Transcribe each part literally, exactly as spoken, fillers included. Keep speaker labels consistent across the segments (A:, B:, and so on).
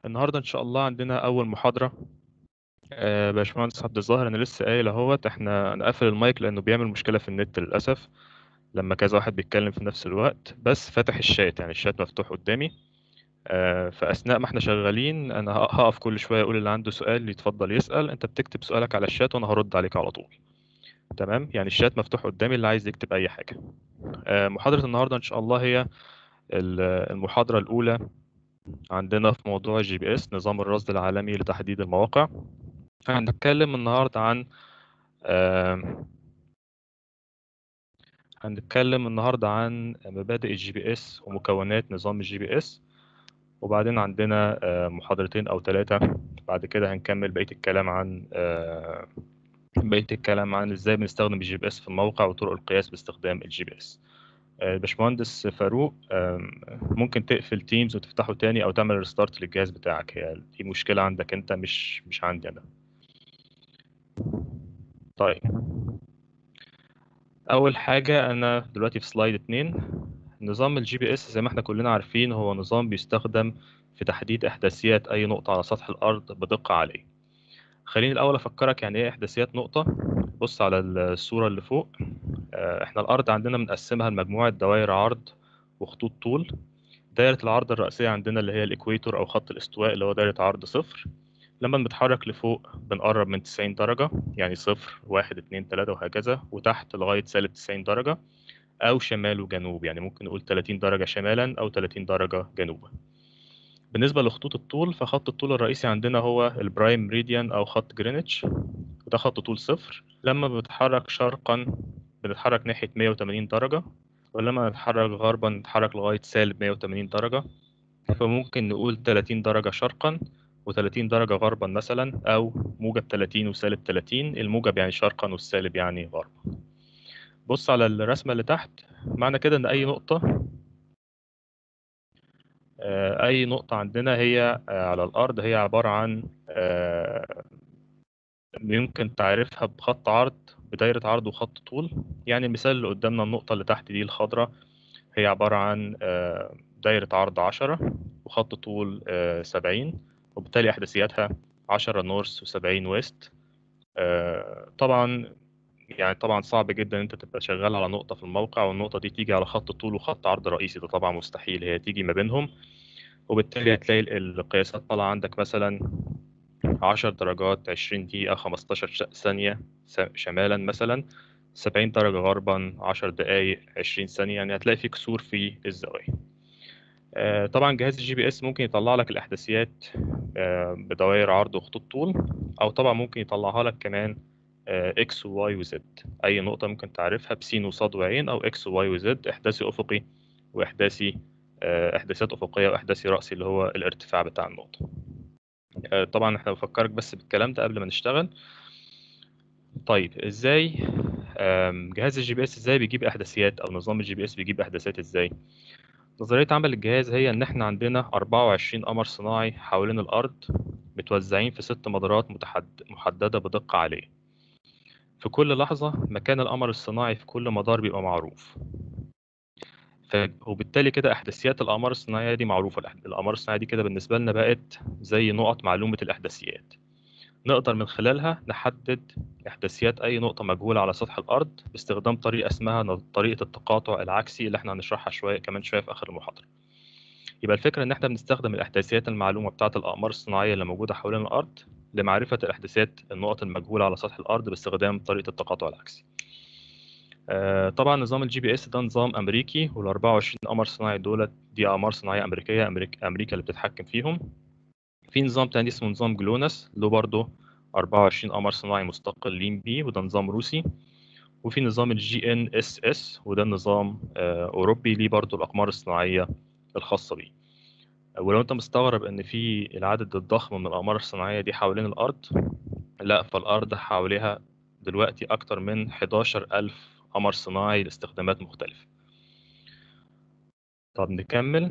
A: النهارده ان شاء الله عندنا اول محاضره. آه، باشمهندس عبد الظاهر، انا لسه قايل اهوت احنا نقفل المايك لانه بيعمل مشكله في النت للاسف لما كذا واحد بيتكلم في نفس الوقت، بس فاتح الشات، يعني الشات مفتوح قدامي. آه، فاثناء ما احنا شغالين انا ه- هقف كل شويه اقول اللي عنده سؤال يتفضل يسال. انت بتكتب سؤالك على الشات وانا هرد عليك على طول. تمام، يعني الشات مفتوح قدامي اللي عايز يكتب اي حاجه. آه، محاضره النهارده ان شاء الله هي ال- المحاضره الاولى عندنا في موضوع الجي بي اس، نظام الرصد العالمي لتحديد المواقع. هنتكلم النهاردة عن آه، هنتكلم النهاردة عن مبادئ الجي بي اس ومكونات نظام الجي بي اس. وبعدين عندنا آه، محاضرتين أو ثلاثة بعد كده هنكمل بقية الكلام عن آه، بقية الكلام عن ازاي بنستخدم الجي بي اس في الموقع وطرق القياس باستخدام الجي بي اس. آه، باشمهندس فاروق، آم، ممكن تقفل تيمز وتفتحه تاني او تعمل ريستارت للجهاز بتاعك؟ هي دي مشكلة عندك انت، مش مش عندي انا. طيب، اول حاجه انا دلوقتي في سلايد اتنين. نظام الجي بي اس زي ما احنا كلنا عارفين هو نظام بيستخدم في تحديد احداثيات اي نقطه على سطح الارض بدقه عاليه. خليني الاول افكرك يعني ايه احداثيات نقطه. بص على الصوره اللي فوق. آه، احنا الارض عندنا بنقسمها لمجموعه دوائر عرض وخطوط طول. دايره العرض الرئيسيه عندنا اللي هي الاكويتور او خط الاستواء اللي هو دايره عرض صفر. لما بنتحرك لفوق بنقرب من تسعين درجة، يعني صفر واحد اتنين تلاتة وهكذا، وتحت لغاية سالب تسعين درجة. أو شمال وجنوب، يعني ممكن نقول تلاتين درجة شمالا أو تلاتين درجة جنوبا. بالنسبة لخطوط الطول، فخط الطول الرئيسي عندنا هو البرايم ميريديان أو خط جرينتش، وده خط طول صفر. لما بنتحرك شرقا بنتحرك ناحية مية وتمانين درجة، ولما نتحرك غربا نتحرك لغاية سالب مية وتمانين درجة. فممكن نقول تلاتين درجة شرقا و30 درجة غربا مثلا، أو موجب تلاتين وسالب تلاتين، الموجب يعني شرقا والسالب يعني غربا. بص على الرسمة اللي تحت. معنى كده إن أي نقطة آه، أي نقطة عندنا هي آه، على الأرض هي عبارة عن آه، يمكن تعريفها بخط عرض بدايرة عرض وخط طول. يعني المثال اللي قدامنا النقطة اللي تحت دي الخضراء هي عبارة عن آه، دايرة عرض عشرة وخط طول آه، سبعين، وبالتالي أحداثياتها عشرة نورث وسبعين ويست. آه، طبعا يعني طبعا صعب جدا انت تبقى شغال على نقطة في الموقع والنقطة دي تيجي على خط طول وخط عرض رئيسي، ده طبعا مستحيل، هي تيجي ما بينهم. وبالتالي هتلاقي ال- القياسات طالعة عندك مثلا عشر درجات عشرين دقيقة خمستاشر ش- ثانية س- شمالا مثلا، سبعين درجة غربا عشر دقايق عشرين ثانية، يعني هتلاقي في كسور في الزوايا. آه، طبعا جهاز الجي بي اس ممكن يطلع لك الأحداثيات آه، بدوائر عرض وخطوط طول، أو طبعا ممكن يطلعها لك كمان اكس وواي وزد. اي نقطه ممكن تعرفها بسين وصاد وعين، او اكس وواي وزد، احداثي افقي واحداثي آه، احداثيات افقيه واحداثي راسي اللي هو الارتفاع بتاع النقطه. آه، طبعا احنا بفكرك بس بالكلام ده قبل ما نشتغل. طيب ازاي آم، جهاز الجي بي اس ازاي بيجيب احداثيات، او نظام الجي بي اس بيجيب احداثيات ازاي؟ نظريه عمل الجهاز هي ان احنا عندنا أربعة وعشرين قمر صناعي حوالين الارض، متوزعين في ست مدارات متحد- محدده بدقه عاليه. في كل لحظة مكان القمر الصناعي في كل مدار بيبقى معروف. ف... وبالتالي كده إحداثيات الأقمار الصناعية دي معروفة. الأح- الأقمار الصناعية دي كده بالنسبة لنا بقت زي نقط معلومة الإحداثيات، نقدر من خلالها نحدد إحداثيات أي نقطة مجهولة على سطح الأرض باستخدام طريقة اسمها ن- طريقة التقاطع العكسي اللي احنا هنشرحها شوية كمان شوية في آخر المحاضرة. يبقى الفكرة إن احنا بنستخدم الإحداثيات المعلومة بتاعة الأقمار الصناعية اللي موجودة حوالين الأرض لمعرفة الإحداثيات النقط المجهولة على سطح الأرض باستخدام طريقة التقاطع العكسي. آه، طبعا نظام الجي بي اس ده نظام امريكي، وال أربعة وعشرين قمر صناعي دولت دي اقمار صناعيه امريكيه، امريكا امريكا اللي بتتحكم فيهم. في نظام تاني اسمه نظام جلوناس له برضه أربعة وعشرين قمر صناعي مستقلين بيه، وده نظام روسي. وفي نظام الجي ان اس اس، وده نظام آه، اوروبي ليه برضه الاقمار الصناعيه الخاصه بيه. ولو انت مستغرب ان في العدد الضخم من الاقمار الصناعيه دي حوالين الارض، لا، فالارض حواليها دلوقتي اكتر من حداشر ألف قمر صناعي لاستخدامات مختلفه. طب نكمل.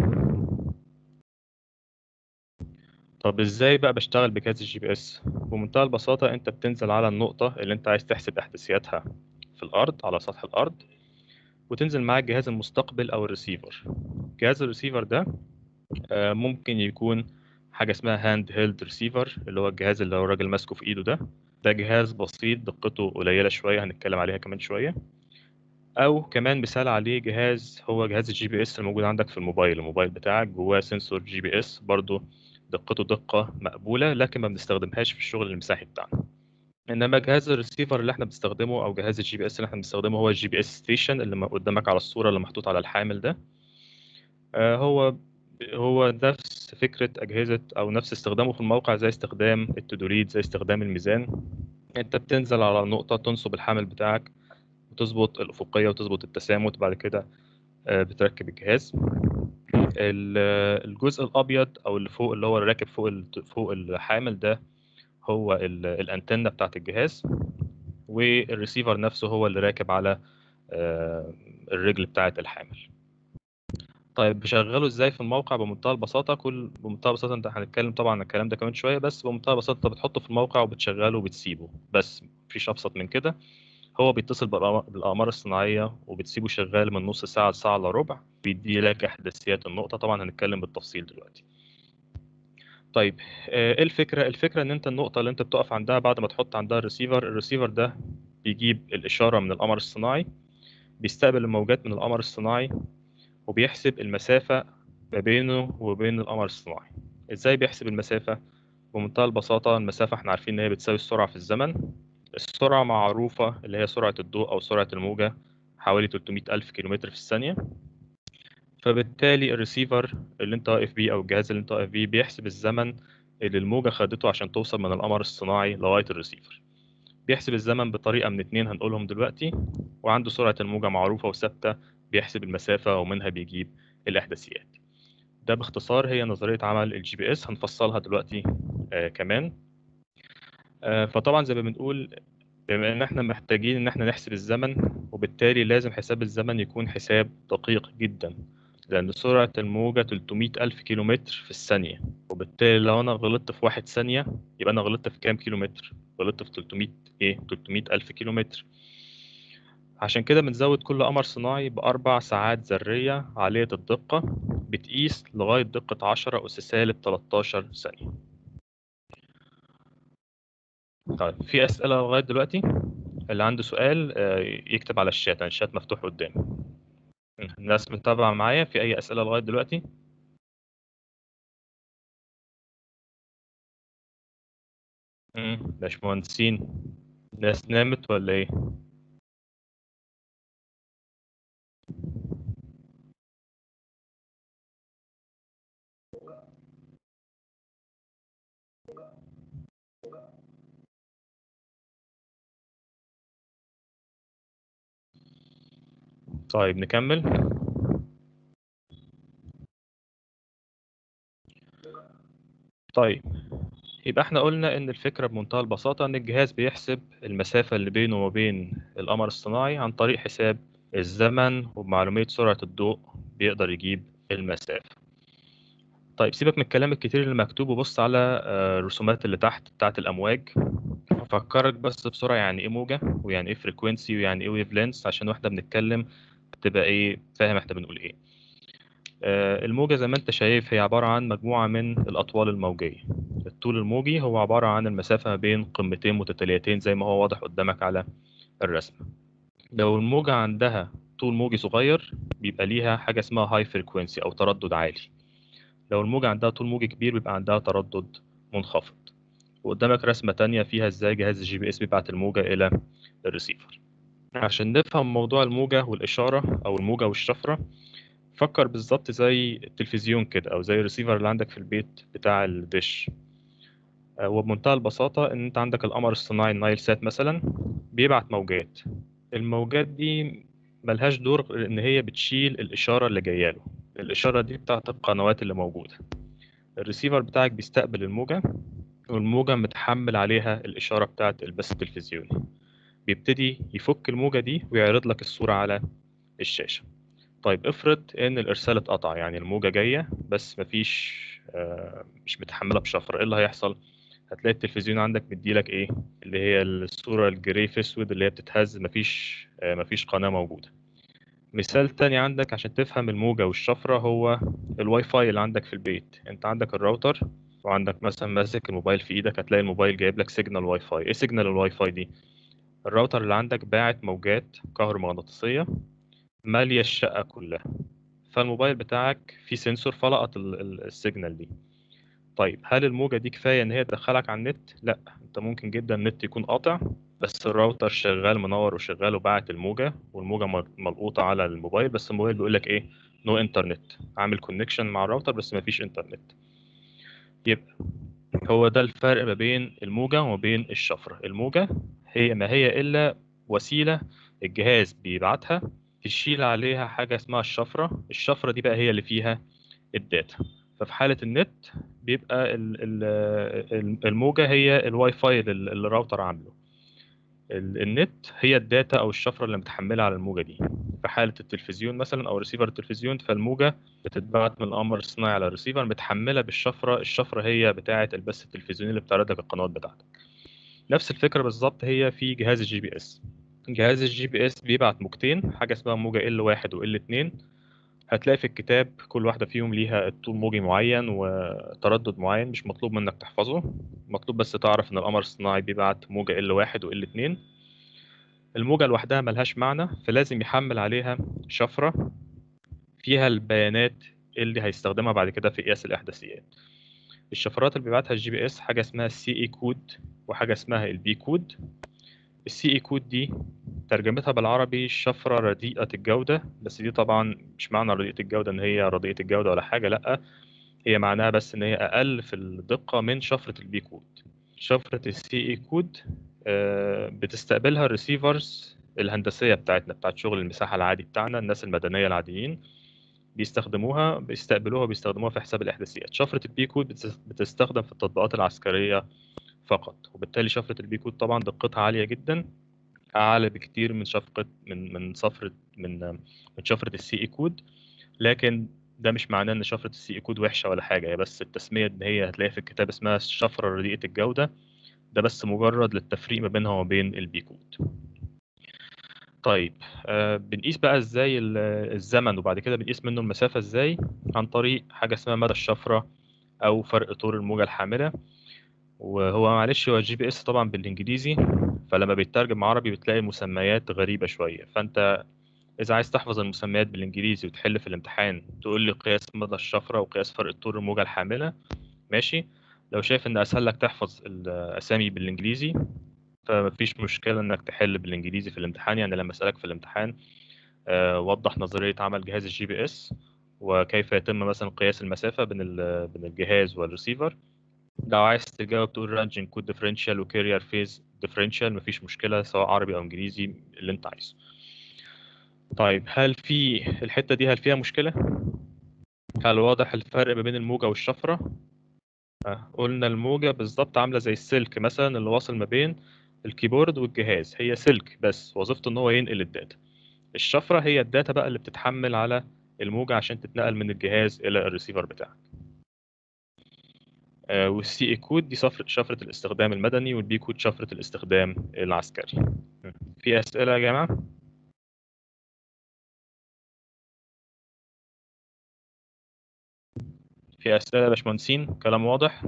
A: طب ازاي بقى بشتغل بجهاز الجي بي اس؟ بمنتهى البساطة انت بتنزل على النقطة اللي انت عايز تحسب احداثياتها في الارض على سطح الارض، وتنزل معاك جهاز المستقبل او الريسيفر. جهاز الريسيفر ده آه، ممكن يكون حاجه اسمها هاند هيلد ريسيفر، اللي هو الجهاز اللي هو الراجل ماسكه في ايده ده. ده جهاز بسيط دقته قليله شويه، هنتكلم عليها كمان شويه. او كمان مثال عليه جهاز هو جهاز الجي بي اس الموجود عندك في الموبايل. الموبايل بتاعك جواه سنسور جي بي اس برضه، دقته دقه مقبوله، لكن ما بنستخدمهاش في الشغل المساحي بتاعنا. انما جهاز الريسيفر اللي احنا بنستخدمه او جهاز الجي بي اس اللي احنا بنستخدمه هو الجي بي اس ستيشن اللي م- قدامك على الصوره اللي محطوط على الحامل ده. آه، هو هو نفس فكره اجهزه او نفس استخدامه في الموقع زي استخدام التدوريد، زي استخدام الميزان. انت بتنزل على نقطه تنصب الحامل بتاعك وتظبط الافقيه وتظبط التسامت، بعد كده آه، بتركب الجهاز. ال- آه، الجزء الابيض او اللي فوق اللي هو راكب فوق ال- فوق الحامل ده هو ال- الانتنه بتاعت الجهاز، والريسيفر نفسه هو اللي راكب على آه، الرجل بتاعة الحامل. طيب بشغله ازاي في الموقع؟ بمنتهى البساطة، كل بمنتهى البساطة انت هنتكلم طبعا عن الكلام ده كمان شوية، بس بمنتهى البساطة انت بتحطه في الموقع وبتشغله وبتسيبه بس، مفيش أبسط من كده. هو بيتصل بالأقمار بالأقمار الصناعية وبتسيبه شغال من نص ساعة لساعة إلا ربع، بيدي لك إحداثيات النقطة. طبعا هنتكلم بالتفصيل دلوقتي. طيب آه، ايه الفكرة؟ الفكرة ان انت النقطة اللي انت بتقف عندها بعد ما تحط عندها الريسيفر، الريسيفر ده بيجيب الإشارة من القمر الصناعي، بيستقبل الموجات من القمر الصناعي، وبيحسب المسافة ما بينه وبين القمر الصناعي. ازاي بيحسب المسافة؟ بمنتهى البساطة، المسافة احنا عارفين ان هي بتساوي السرعة في الزمن. السرعة معروفة اللي هي سرعة الضوء او سرعة الموجة، حوالي ثلاثمائة ألف كيلومتر في الثانية. فبالتالي الريسيفر اللي انت واقف بيه او الجهاز اللي انت واقف بيه بيحسب الزمن اللي الموجة خدته عشان توصل من القمر الصناعي لغاية الريسيفر. بيحسب الزمن بطريقة من اتنين هنقولهم دلوقتي، وعنده سرعة الموجة معروفة وثابتة، بيحسب المسافة ومنها بيجيب الإحداثيات. ده باختصار هي نظرية عمل الجي بي اس، هنفصلها دلوقتي آه كمان. آه فطبعا زي ما بنقول، بما ان احنا محتاجين ان احنا نحسب الزمن، وبالتالي لازم حساب الزمن يكون حساب دقيق جدا، لأن سرعة الموجة ثلاثمائة ألف كيلومتر في الثانية. وبالتالي لو أنا غلطت في واحد ثانية يبقى أنا غلطت في كام كيلومتر؟ غلطت في ثلاثمائة إيه؟ ثلاثمائة ألف كيلومتر. عشان كده بنزود كل قمر صناعي بأربع ساعات ذرية عالية الدقة، بتقيس لغاية دقة عشرة أس سالب تلتاشر ثانية. طيب في أسئلة لغاية دلوقتي؟ اللي عنده سؤال آه، يكتب على الشات، أنا الشات مفتوح قدامي. الناس متابعة معايا؟ في أي أسئلة لغاية دلوقتي؟ مم، باشمهندسين، ناس نامت ولا إيه؟ طيب نكمل. طيب يبقى احنا قلنا ان الفكرة بمنتهى البساطة ان الجهاز بيحسب المسافة اللي بينه وبين القمر الصناعي عن طريق حساب الزمن، وبمعلومية سرعة الضوء بيقدر يجيب المسافة. طيب سيبك من الكلام الكتير اللي مكتوب وبص على آه، الرسومات اللي تحت بتاعت الأمواج. أفكرك بس بسرعة يعني إيه موجة، ويعني إيه فريكوينسي، ويعني إيه ويف لينث، عشان واحنا بنتكلم تبقى إيه فاهم احنا بنقول إيه. آه، الموجة زي ما انت شايف هي عبارة عن مجموعة من الأطوال الموجية. الطول الموجي هو عبارة عن المسافة ما بين قمتين متتاليتين زي ما هو واضح قدامك على الرسم. لو الموجة عندها طول موجي صغير بيبقى ليها حاجة اسمها هاي فريكوينسي أو تردد عالي. لو الموجة عندها طول موجي كبير بيبقى عندها تردد منخفض. وقدامك رسمة تانية فيها ازاي جهاز الجي بي اس بيبعت الموجة إلى الريسيفر. عشان نفهم موضوع الموجة والإشارة أو الموجة والشفرة، فكر بالظبط زي التلفزيون كده او زي الريسيفر اللي عندك في البيت بتاع الدش. آه، وبمنتهى البساطة ان انت عندك القمر الصناعي النايل سات مثلا بيبعت موجات. الموجات دي ملهاش دور غير ان هي بتشيل الاشارة اللي جاية له. الاشارة دي بتاعت القنوات اللي موجودة. الريسيفر بتاعك بيستقبل الموجة، والموجة متحمل عليها الاشارة بتاعت البث التلفزيوني. بيبتدي يفك الموجة دي ويعرض لك الصورة على الشاشة. طيب افرض ان الارسال اتقطع، يعني الموجة جاية بس مفيش آه، مش متحملة بشفرة، ايه اللي هيحصل؟ هتلاقي التلفزيون عندك مديلك ايه؟ اللي هي الصورة الجري في اسود اللي هي بتتهز، مفيش آه، مفيش قناة موجودة. مثال تاني عندك عشان تفهم الموجة والشفرة هو الواي فاي اللي عندك في البيت. انت عندك الراوتر وعندك مثلا ماسك الموبايل في ايدك، هتلاقي الموبايل جايب لك سيجنال واي فاي. ايه سيجنال الواي فاي دي؟ الراوتر اللي عندك باعت موجات كهرومغناطيسية مالية الشقة كلها، فالموبايل بتاعك فيه سنسور فلقط ال- ال- السيجنال دي. طيب هل الموجة دي كفاية ان هي تدخلك على النت؟ لا، انت ممكن جدا النت يكون قاطع بس الراوتر شغال منور وشغال وباعت الموجة، والموجة مل- ملقوطة على الموبايل، بس الموبايل بيقول لك ايه؟ نو انترنت. عامل كونكشن مع الراوتر بس مفيش انترنت. يبقى هو ده الفرق ما بين الموجة وما بين الشفرة. الموجة هي ما هي إلا وسيلة الجهاز بيبعتها تشيل عليها حاجة اسمها الشفرة. الشفرة دي بقى هي اللي فيها الداتا. ففي حالة النت بيبقى ال- ال- ال- الموجة هي الواي فاي اللي اللي الراوتر عامله. ال- النت هي الداتا او الشفره اللي متحمله على الموجه دي. في حاله التلفزيون مثلا او ريسيفر التلفزيون، فالموجه بتتبعت من القمر الصناعي على الريسيفر متحمله بالشفره. الشفره هي بتاعه البث التلفزيوني اللي بتعرض لك القنوات بتاعتك. نفس الفكره بالظبط هي في جهاز الجي بي اس. جهاز الجي بي اس بيبعت موجتين، حاجه اسمها موجه ال واحد و ال اتنين. هتلاقي في الكتاب كل واحدة فيهم ليها طول موجي معين وتردد معين، مش مطلوب منك تحفظه، مطلوب بس تعرف ان القمر الصناعي بيبعت موجة ال واحد و ال اتنين. الموجة لوحدها ملهاش معنى، فلازم يحمل عليها شفرة فيها البيانات اللي هيستخدمها بعد كده في قياس الإحداثيات. الشفرات اللي بيبعتها الجي بي اس حاجة اسمها السي اي كود وحاجة اسمها البي كود. السي اي كود دي ترجمتها بالعربي شفرة رديئة الجودة، بس دي طبعا مش معنى رديئة الجودة ان هي رديئة الجودة ولا حاجة، لا، هي معناها بس ان هي اقل في الدقة من شفرة البي كود. شفرة السي اي كود بتستقبلها الريسيفرز الهندسية بتاعتنا، بتاعت شغل المساحة العادي بتاعنا، الناس المدنية العاديين بيستخدموها بيستقبلوها وبيستخدموها في حساب الإحداثيات. شفرة البي كود بتس- بتستخدم في التطبيقات العسكرية فقط، وبالتالي شفرة البي كود طبعا دقتها عالية جدا، أعلى بكتير من شفقة من من صفرة من من شفرة السي اي كود. لكن ده مش معناه ان شفرة السي اي كود وحشة ولا حاجة، هي بس التسمية ان هي هتلاقيها في الكتاب اسمها الشفرة رديئة الجودة، ده بس مجرد للتفريق ما بينها وبين البي كود. طيب آه بنقيس بقى ازاي ال- الزمن، وبعد كده بنقيس منه المسافة ازاي؟ عن طريق حاجة اسمها مدى الشفرة او فرق طول الموجة الحاملة. وهو معلش هو الجي بي اس طبعا بالانجليزي، فلما بيترجم عربي بتلاقي مسميات غريبة شوية، فانت إذا عايز تحفظ المسميات بالإنجليزي وتحل في الامتحان تقول لي قياس مدى الشفرة وقياس فرق طول الموجة الحاملة، ماشي. لو شايف إن أسهل لك تحفظ الأسامي بالإنجليزي فمفيش مشكلة إنك تحل بالإنجليزي في الامتحان. يعني لما أسألك في الامتحان آه، وضح نظرية عمل جهاز الجي بي إس وكيف يتم مثلا قياس المسافة بين ال- بين الجهاز والريسيفر. لو عايز تجاوب تقول رانجنج كود ديفرنشال وكارير فيز ديفرنشال، مفيش مشكلة سواء عربي أو إنجليزي اللي أنت عايزه. طيب هل في الحتة دي هل فيها مشكلة؟ هل واضح الفرق ما بين الموجة والشفرة؟ آه، قلنا الموجة بالظبط عاملة زي السلك مثلا اللي واصل ما بين الكيبورد والجهاز، هي سلك بس وظيفته ان هو ينقل الداتا. الشفرة هي الداتا بقى اللي بتتحمل على الموجة عشان تتنقل من الجهاز إلى الريسيفر بتاعك. آه، والسي اي كود دي صفر- شفرة الاستخدام المدني، والبي كود شفرة الاستخدام العسكري. م. في أسئلة يا جماعة؟ في أسئلة يا باشمهندسين؟ كلام واضح؟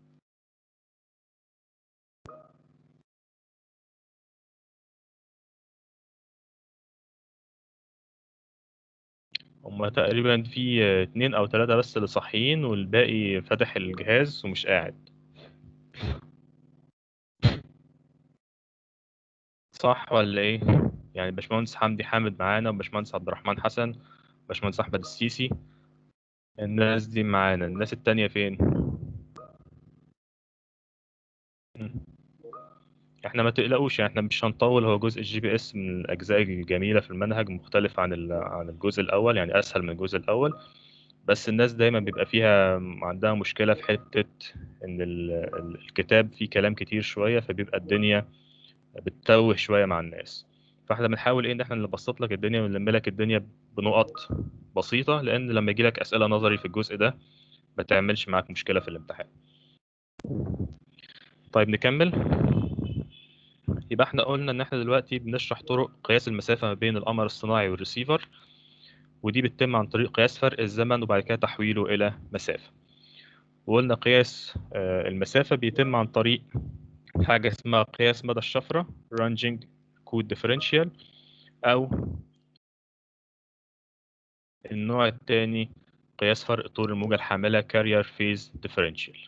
A: هما تقريبا في آه، اتنين أو تلاتة بس اللي صاحيين والباقي فاتح الجهاز ومش قاعد. صح ولا إيه؟ يعني باشمهندس حمدي حامد معانا، وباشمهندس عبد الرحمن حسن، باشمهندس أحمد السيسي، الناس دي معانا. الناس التانية فين؟ مم. احنا ما تقلقوش، يعني احنا مش هنطول. هو جزء الجي بي اس من الأجزاء الجميلة في المنهج، مختلف عن ال- عن الجزء الأول، يعني أسهل من الجزء الأول. بس الناس دايما بيبقى فيها عندها مشكلة في حتة إن ال- ال- الكتاب فيه كلام كتير شوية، فبيبقى الدنيا بتتوه شويه مع الناس. فاحنا بنحاول ايه ان احنا نبسط لك الدنيا ونلم لك الدنيا بنقط بسيطه، لان لما يجي لك اسئله نظري في الجزء ده ما تعملش معاك مشكله في الامتحان. طيب نكمل. يبقى احنا قلنا ان احنا دلوقتي بنشرح طرق قياس المسافه ما بين القمر الصناعي والريسيفر، ودي بتتم عن طريق قياس فرق الزمن وبعد كده تحويله الى مسافه. وقلنا قياس آه، المسافة بيتم عن طريق حاجة اسمها قياس مدى الشفرة ranging code differential، أو النوع الثاني قياس فرق طول الموجة الحاملة carrier phase differential.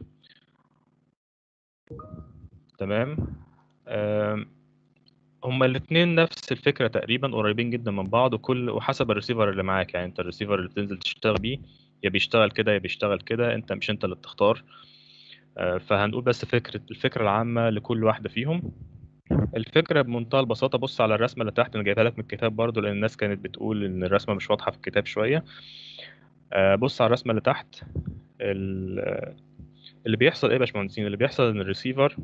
A: تمام. آم، هما الاثنين نفس الفكرة تقريبا، قريبين جدا من بعض، وكل وحسب الريسيفر اللي معاك. يعني انت الريسيفر اللي بتنزل تشتغل بيه يا بيشتغل كده يا بيشتغل كده، انت مش انت اللي بتختار. آه، فهنقول بس فكرة الفكرة العامة لكل واحدة فيهم. الفكرة بمنتهى البساطة، بص على الرسمة اللي تحت، أنا جايبها لك من الكتاب برضو لأن الناس كانت بتقول إن الرسمة مش واضحة في الكتاب شوية. آه، بص على الرسمة اللي تحت. ال- آه، اللي بيحصل إيه يا باشمهندسين؟ اللي بيحصل إن الريسيفر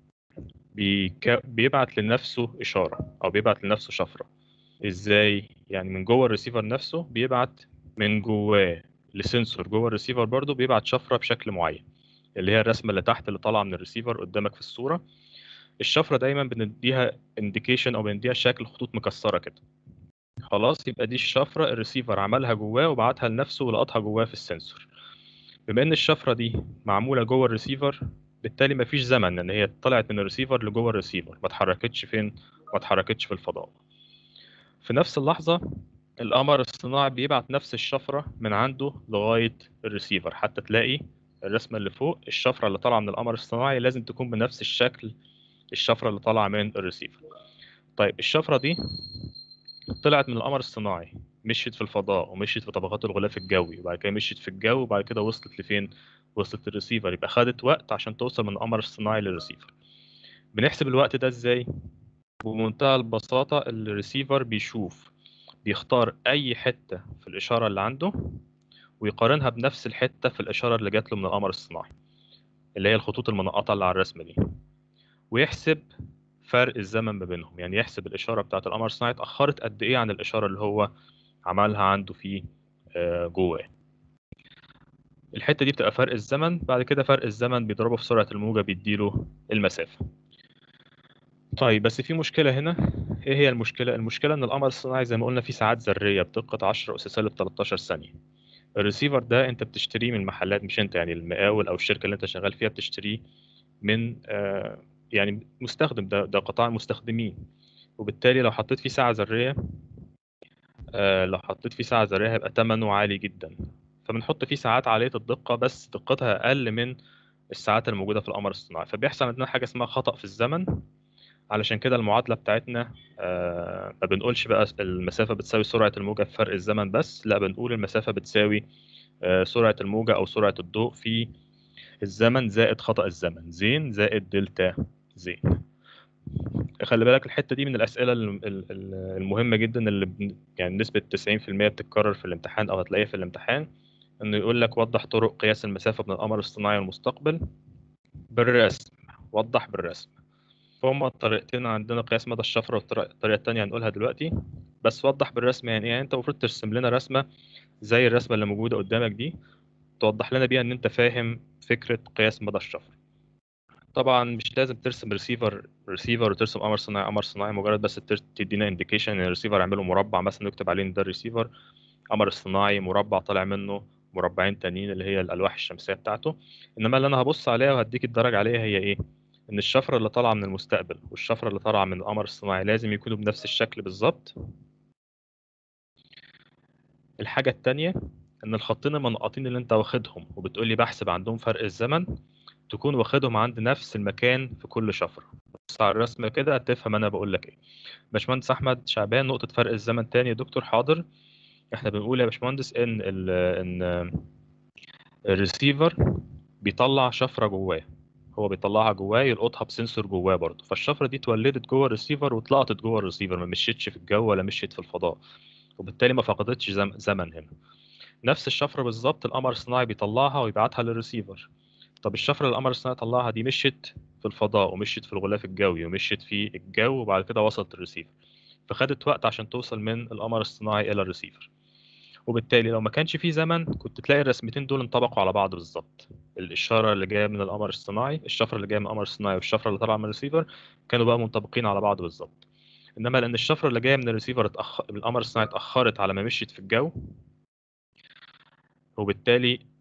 A: بيك... بيبعت لنفسه إشارة أو بيبعت لنفسه شفرة. إزاي؟ يعني من جوه الريسيفر نفسه بيبعت من جواه لسنسور جوه الريسيفر، برضو بيبعت شفرة بشكل معين، اللي هي الرسمة اللي تحت اللي طالعة من الريسيفر قدامك في الصورة. الشفرة دايما بنديها انديكيشن او بنديها شكل خطوط مكسرة كده. خلاص، يبقى دي الشفرة الريسيفر عملها جواه وبعتها لنفسه ولقطها جواه في السنسور. بما ان الشفرة دي معمولة جوه الريسيفر، بالتالي مفيش زمن، لان هي طلعت من الريسيفر لجوه الريسيفر، ما اتحركتش فين؟ ما اتحركتش في الفضاء. في نفس اللحظة القمر الصناعي بيبعت نفس الشفرة من عنده لغاية الريسيفر. حتى تلاقي الرسمة اللي فوق، الشفرة اللي طالعة من القمر الصناعي لازم تكون بنفس الشكل الشفرة اللي طالعة من الريسيفر. طيب الشفرة دي طلعت من القمر الصناعي، مشيت في الفضاء ومشيت في طبقات الغلاف الجوي، وبعد كده مشيت في الجو، وبعد كده وصلت لفين؟ وصلت للريسيفر. يبقى خدت وقت عشان توصل من القمر الصناعي للريسيفر. بنحسب الوقت ده ازاي؟ بمنتهى البساطة، الريسيفر بيشوف، بيختار أي حتة في الإشارة اللي عنده ويقارنها بنفس الحتة في الإشارة اللي جات له من القمر الصناعي، اللي هي الخطوط المنقطة اللي على الرسمة دي، ويحسب فرق الزمن ما بينهم. يعني يحسب الإشارة بتاعت القمر الصناعي اتأخرت قد إيه عن الإشارة اللي هو عملها عنده في آه، جواه. الحتة دي بتبقى فرق الزمن. بعد كده فرق الزمن بيضربه في سرعة الموجة بيديله المسافة. طيب بس في مشكلة هنا. ايه هي المشكلة؟ المشكلة ان القمر الصناعي زي ما قلنا فيه ساعات ذرية بدقة عشرة أس سالب تلتاشر ثانية. الريسيفر ده انت بتشتريه من محلات، مش انت يعني المقاول او الشركة اللي انت شغال فيها بتشتريه من آه، يعني مستخدم، ده ده قطاع مستخدمين. وبالتالي لو حطيت فيه ساعة ذرية آه، لو حطيت فيه ساعة ذرية هيبقى ثمنه عالي جدا. فبنحط فيه ساعات عالية الدقة بس دقتها أقل من الساعات الموجودة في القمر الصناعي، فبيحصل عندنا حاجة اسمها خطأ في الزمن. علشان كده المعادلة بتاعتنا آه، ما بنقولش بقى المسافة بتساوي سرعة الموجة في فرق الزمن بس، لا بنقول المسافة بتساوي آه، سرعة الموجة أو سرعة الضوء في الزمن زائد خطأ الزمن، زين زائد دلتا زين. خلي بالك الحتة دي من الأسئلة ال- ال- ال- المهمة جدا، اللي بن- يعني نسبة تسعين في المية بتتكرر في الامتحان أو هتلاقيها في الامتحان. إنه يقول لك وضح طرق قياس المسافة بين القمر الصناعي والمستقبل بالرسم. وضح بالرسم. فهم الطريقتين عندنا، قياس مدى الشفرة والطريقة الطريقة التانية هنقولها دلوقتي. بس وضح بالرسم يعني إيه؟ يعني أنت المفروض ترسم لنا رسمة زي الرسمة اللي موجودة قدامك دي، توضح لنا بيها إن أنت فاهم فكرة قياس مدى الشفرة. طبعا مش لازم ترسم ريسيفر ريسيفر وترسم قمر صناعي قمر صناعي، مجرد بس تر- تدينا انديكيشن ان الريسيفر يعمله مربع مثلا، نكتب عليه ان ده الريسيفر. قمر الصناعي مربع طالع منه مربعين تانيين اللي هي الالواح الشمسيه بتاعته. انما اللي انا هبص عليها وهديك الدرجه عليها هي ايه؟ ان الشفره اللي طالعه من المستقبل والشفره اللي طالعه من القمر الصناعي لازم يكونوا بنفس الشكل بالظبط. الحاجه التانيه، ان الخطين المنقطين اللي انت واخدهم وبتقول لي بحسب عندهم فرق الزمن، تكون واخدهم عند نفس المكان في كل شفره. بص على الرسمه كده تفهم انا بقول لك ايه. باشمهندس احمد شعبان، نقطه فرق الزمن تاني يا دكتور؟ حاضر. احنا بنقول يا باشمهندس ان ال ان الريسيفر بيطلع شفره جواه. هو بيطلعها جواه، يلقطها بسنسور جواه برضه. فالشفره دي اتولدت جوه الريسيفر واتلقطت جوه الريسيفر، ما مشيتش في الجو ولا مشيت في الفضاء، وبالتالي ما فقدتش زم- زمن هنا. نفس الشفره بالظبط القمر الصناعي بيطلعها ويبعتها للريسيفر. طب الشفره اللي القمر الصناعي طلعها دي مشيت في الفضاء ومشيت في الغلاف الجوي ومشيت في الجو، وبعد كده وصلت الريسيفر. فخدت وقت عشان توصل من القمر الصناعي الى الريسيفر. وبالتالي لو ما كانش في زمن كنت تلاقي الرسمتين دول انطبقوا على بعض بالظبط. الاشاره اللي جايه من القمر الصناعي، الشفره اللي جايه من القمر الصناعي والشفره اللي طالعه من الريسيفر كانوا بقى منطبقين على بعض بالظبط. انما لان الشفره اللي جايه من الريسيفر اتأخ... من القمر الصناعي اتاخرت على ما مشيت في الجو، وبالتالي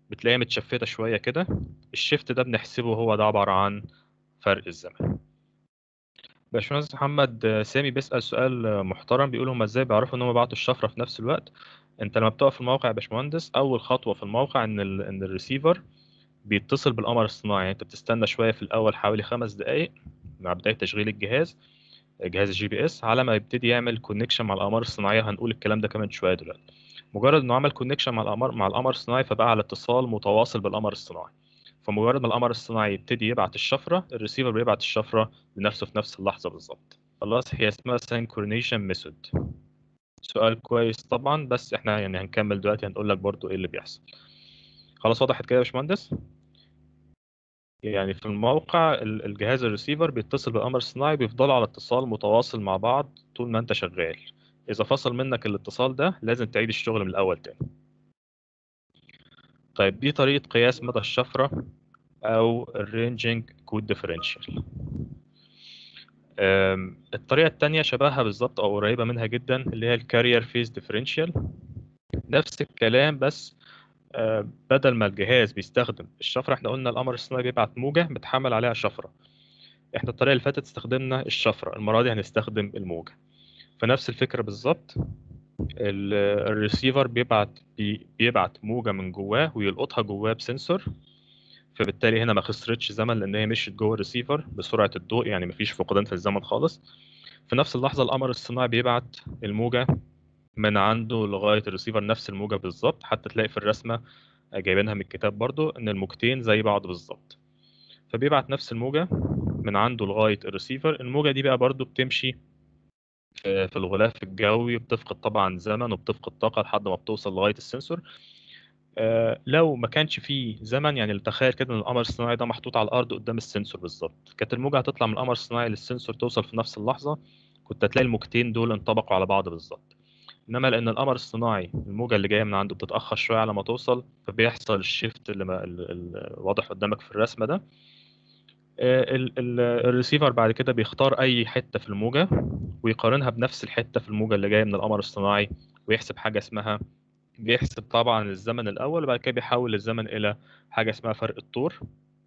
A: بتلاقيها متشفتة شوية كده. الشيفت ده بنحسبه هو ده عبارة عن فرق الزمن. باشمهندس محمد آه، سامي بيسأل سؤال آه، محترم، بيقول هما ازاي بيعرفوا ان هم بعتوا الشفرة في نفس الوقت؟ انت لما بتقف في الموقع يا باشمهندس، اول خطوة في الموقع ان ال ان الريسيفر بيتصل بالقمر الصناعي. يعني انت بتستنى شوية في الاول حوالي خمس دقائق مع بداية تشغيل الجهاز، جهاز الجي بي اس، على ما يبتدي يعمل كونكشن مع الاقمار الصناعيه. هنقول الكلام ده كمان شويه دلوقتي. مجرد انه عمل كونكشن مع القمر مع القمر الصناعي فبقى على اتصال متواصل بالقمر الصناعي. فمجرد ما القمر الصناعي يبتدي يبعت الشفره، الريسيفر بيبعت الشفره لنفسه في نفس اللحظه بالظبط. خلاص، هي اسمها سينكرونيشن ميثود. سؤال كويس طبعا، بس احنا يعني هنكمل دلوقتي، هنقول لك برضو ايه اللي بيحصل. خلاص وضحت كده يا باشمهندس؟ يعني في الموقع ال- الجهاز الريسيفر بيتصل بالقمر الصناعي، بيفضلوا على اتصال متواصل مع بعض طول ما انت شغال. اذا فصل منك الاتصال ده لازم تعيد الشغل من الاول تاني. طيب دي طريقة قياس مدى الشفرة او الرينجينج كود ديفرنشال. الطريقة التانية شبهها بالظبط او قريبة منها جدا، اللي هي الكارير فيز ديفرنشال. نفس الكلام، بس آه، بدل ما الجهاز بيستخدم الشفرة، احنا قلنا القمر الصناعي بيبعت موجة بتحمل عليها شفرة. احنا الطريقة اللي فاتت استخدمنا الشفرة، المرة دي هنستخدم الموجة. فنفس الفكرة بالظبط. ال- الريسيفر بيبعت بي- بيبعت موجة من جواه ويلقطها جواه بسنسور. فبالتالي هنا ما خسرتش زمن، لان هي مشيت جوه الريسيفر بسرعة الضوء، يعني ما فيش فقدان في الزمن خالص. في نفس اللحظة القمر الصناعي بيبعت الموجة من عنده لغاية الريسيفر، نفس الموجة بالظبط. حتى تلاقي في الرسمة جايبينها من الكتاب برضو ان الموجتين زي بعض بالظبط. فبيبعت نفس الموجة من عنده لغاية الريسيفر. الموجة دي بقى برضو بتمشي آه، في الغلاف الجوي، بتفقد طبعا زمن وبتفقد طاقة لحد ما بتوصل لغاية السنسور. آه، لو ما كانش فيه زمن، يعني تخيل كده ان القمر الصناعي ده محطوط على الارض قدام السنسور بالظبط، كانت الموجة هتطلع من القمر الصناعي للسنسور توصل في نفس اللحظة، كنت هتلاقي الموجتين دول انطبقوا على بعض بالظبط. انما لان القمر الصناعي الموجة اللي جاية من عنده بتتأخر شوية على ما توصل، فبيحصل الشيفت اللي ما ال- ال- واضح قدامك في الرسمة ده. آه، ال- ال- الريسيفر بعد كده بيختار اي حتة في الموجة ويقارنها بنفس الحتة في الموجة اللي جاية من القمر الصناعي، ويحسب حاجة اسمها، بيحسب طبعا الزمن الأول، وبعد كده بيحول الزمن إلى حاجة اسمها فرق الطور.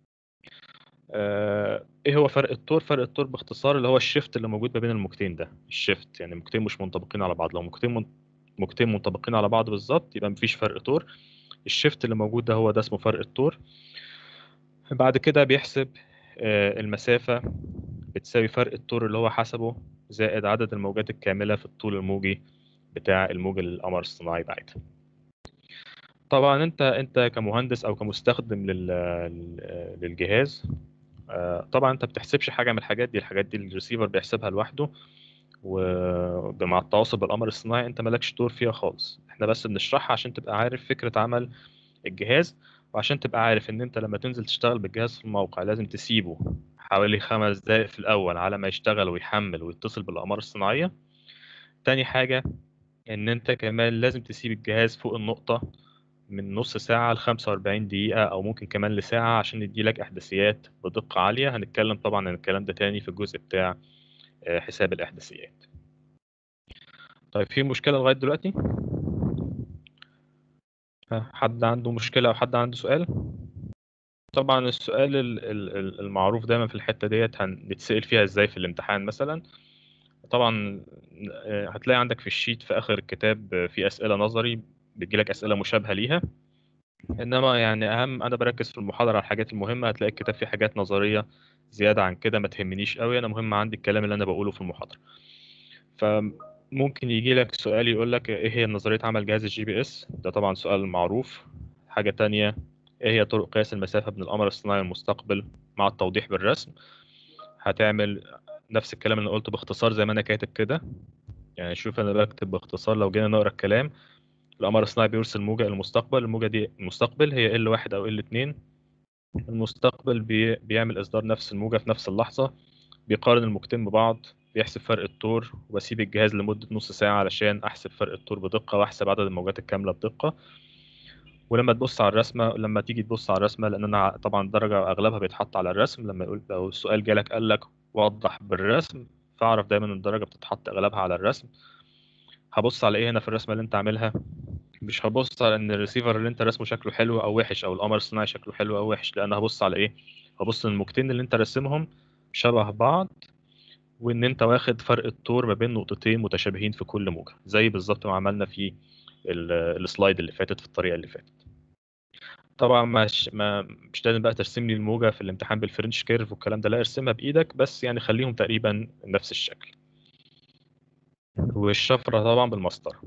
A: آه، إيه هو فرق الطور؟ فرق الطور باختصار اللي هو الشيفت اللي موجود ما بين الموجتين ده. الشيفت يعني موجتين مش منطبقين على بعض، لو موجتين من... موجتين منطبقين على بعض بالظبط يبقى مفيش فرق طور. الشيفت اللي موجود ده هو ده اسمه فرق الطور. بعد كده بيحسب آه، المسافة بتساوي فرق الطور اللي هو حسبه زائد عدد الموجات الكاملة في الطول الموجي بتاع الموج اللي القمر الصناعي بعتها. طبعا انت انت كمهندس او كمستخدم لل... لل- للجهاز، آه، طبعا انت بتحسبش حاجه من الحاجات دي. الحاجات دي الريسيفر بيحسبها لوحده، ومع التواصل بالقمر الصناعي انت مالكش دور فيها خالص. احنا بس بنشرحها عشان تبقى عارف فكره عمل الجهاز، وعشان تبقى عارف ان انت لما تنزل تشتغل بالجهاز في الموقع لازم تسيبه حوالي خمس دقائق في الاول على ما يشتغل ويحمل ويتصل بالاقمار الصناعيه. تاني حاجه ان انت كمان لازم تسيب الجهاز فوق النقطه من نص ساعة ل خمسة وأربعين دقيقة، أو ممكن كمان لساعة، عشان يديلك إحداثيات بدقة عالية. هنتكلم طبعا عن الكلام ده تاني في الجزء بتاع آه، حساب الإحداثيات. طيب في مشكلة لغاية دلوقتي؟ ها، حد عنده مشكلة أو حد عنده سؤال؟ طبعا السؤال ال- ال- ال- المعروف دايما في الحتة ديت هنتسأل فيها إزاي في الامتحان مثلا. طبعا آه، هتلاقي عندك في الشيت في آخر الكتاب آه، في أسئلة نظري، بتجيلك أسئلة مشابهة ليها. انما يعني اهم، انا بركز في المحاضره على الحاجات المهمه. هتلاقي الكتاب فيه حاجات نظريه زياده عن كده ما تهمنيش قوي، انا مهم عندي الكلام اللي انا بقوله في المحاضره. فممكن يجي لك سؤال يقول لك ايه هي نظريه عمل جهاز الجي بي اس؟ ده طبعا سؤال معروف. حاجه تانية، ايه هي طرق قياس المسافه بين القمر الصناعي والمستقبل مع التوضيح بالرسم؟ هتعمل نفس الكلام اللي أنا قلته باختصار زي ما انا كاتب كده. يعني شوف انا بكتب باختصار، لو جينا نقرا الكلام، القمر الصناعي بيرسل موجة إلى المستقبل. الموجة دي المستقبل هي إل واحد أو إل اتنين. المستقبل بي... بيعمل إصدار نفس الموجة في نفس اللحظة، بيقارن الموجتين ببعض، بيحسب فرق الطور، وبسيب الجهاز لمدة نص ساعة علشان أحسب فرق الطور بدقة وأحسب عدد الموجات الكاملة بدقة. ولما تبص على الرسمة، لما تيجي تبص على الرسمة، لأن أنا طبعا الدرجة أغلبها بيتحط على الرسم، لما يقول لو السؤال جالك قال لك وضح بالرسم، فأعرف دايما إن الدرجة بتتحط أغلبها على الرسم. هبص على إيه هنا في الرسمة اللي أنت عاملها؟ مش هبص على ان الريسيفر اللي انت راسمه شكله حلو او وحش، او القمر الصناعي شكله حلو او وحش، لان هبص على ايه؟ هبص ان الموجتين اللي انت راسمهم شبه بعض، وان انت واخد فرق الطور ما بين نقطتين متشابهين في كل موجة، زي بالظبط ما عملنا في ال- السلايد اللي فاتت في الطريقة اللي فاتت. طبعا مش ما مش لازم بقى ترسم لي الموجة في الامتحان بالفرنش كيرف والكلام ده، لا ارسمها بايدك بس، يعني خليهم تقريبا نفس الشكل. والشفرة طبعا بالمسطرة.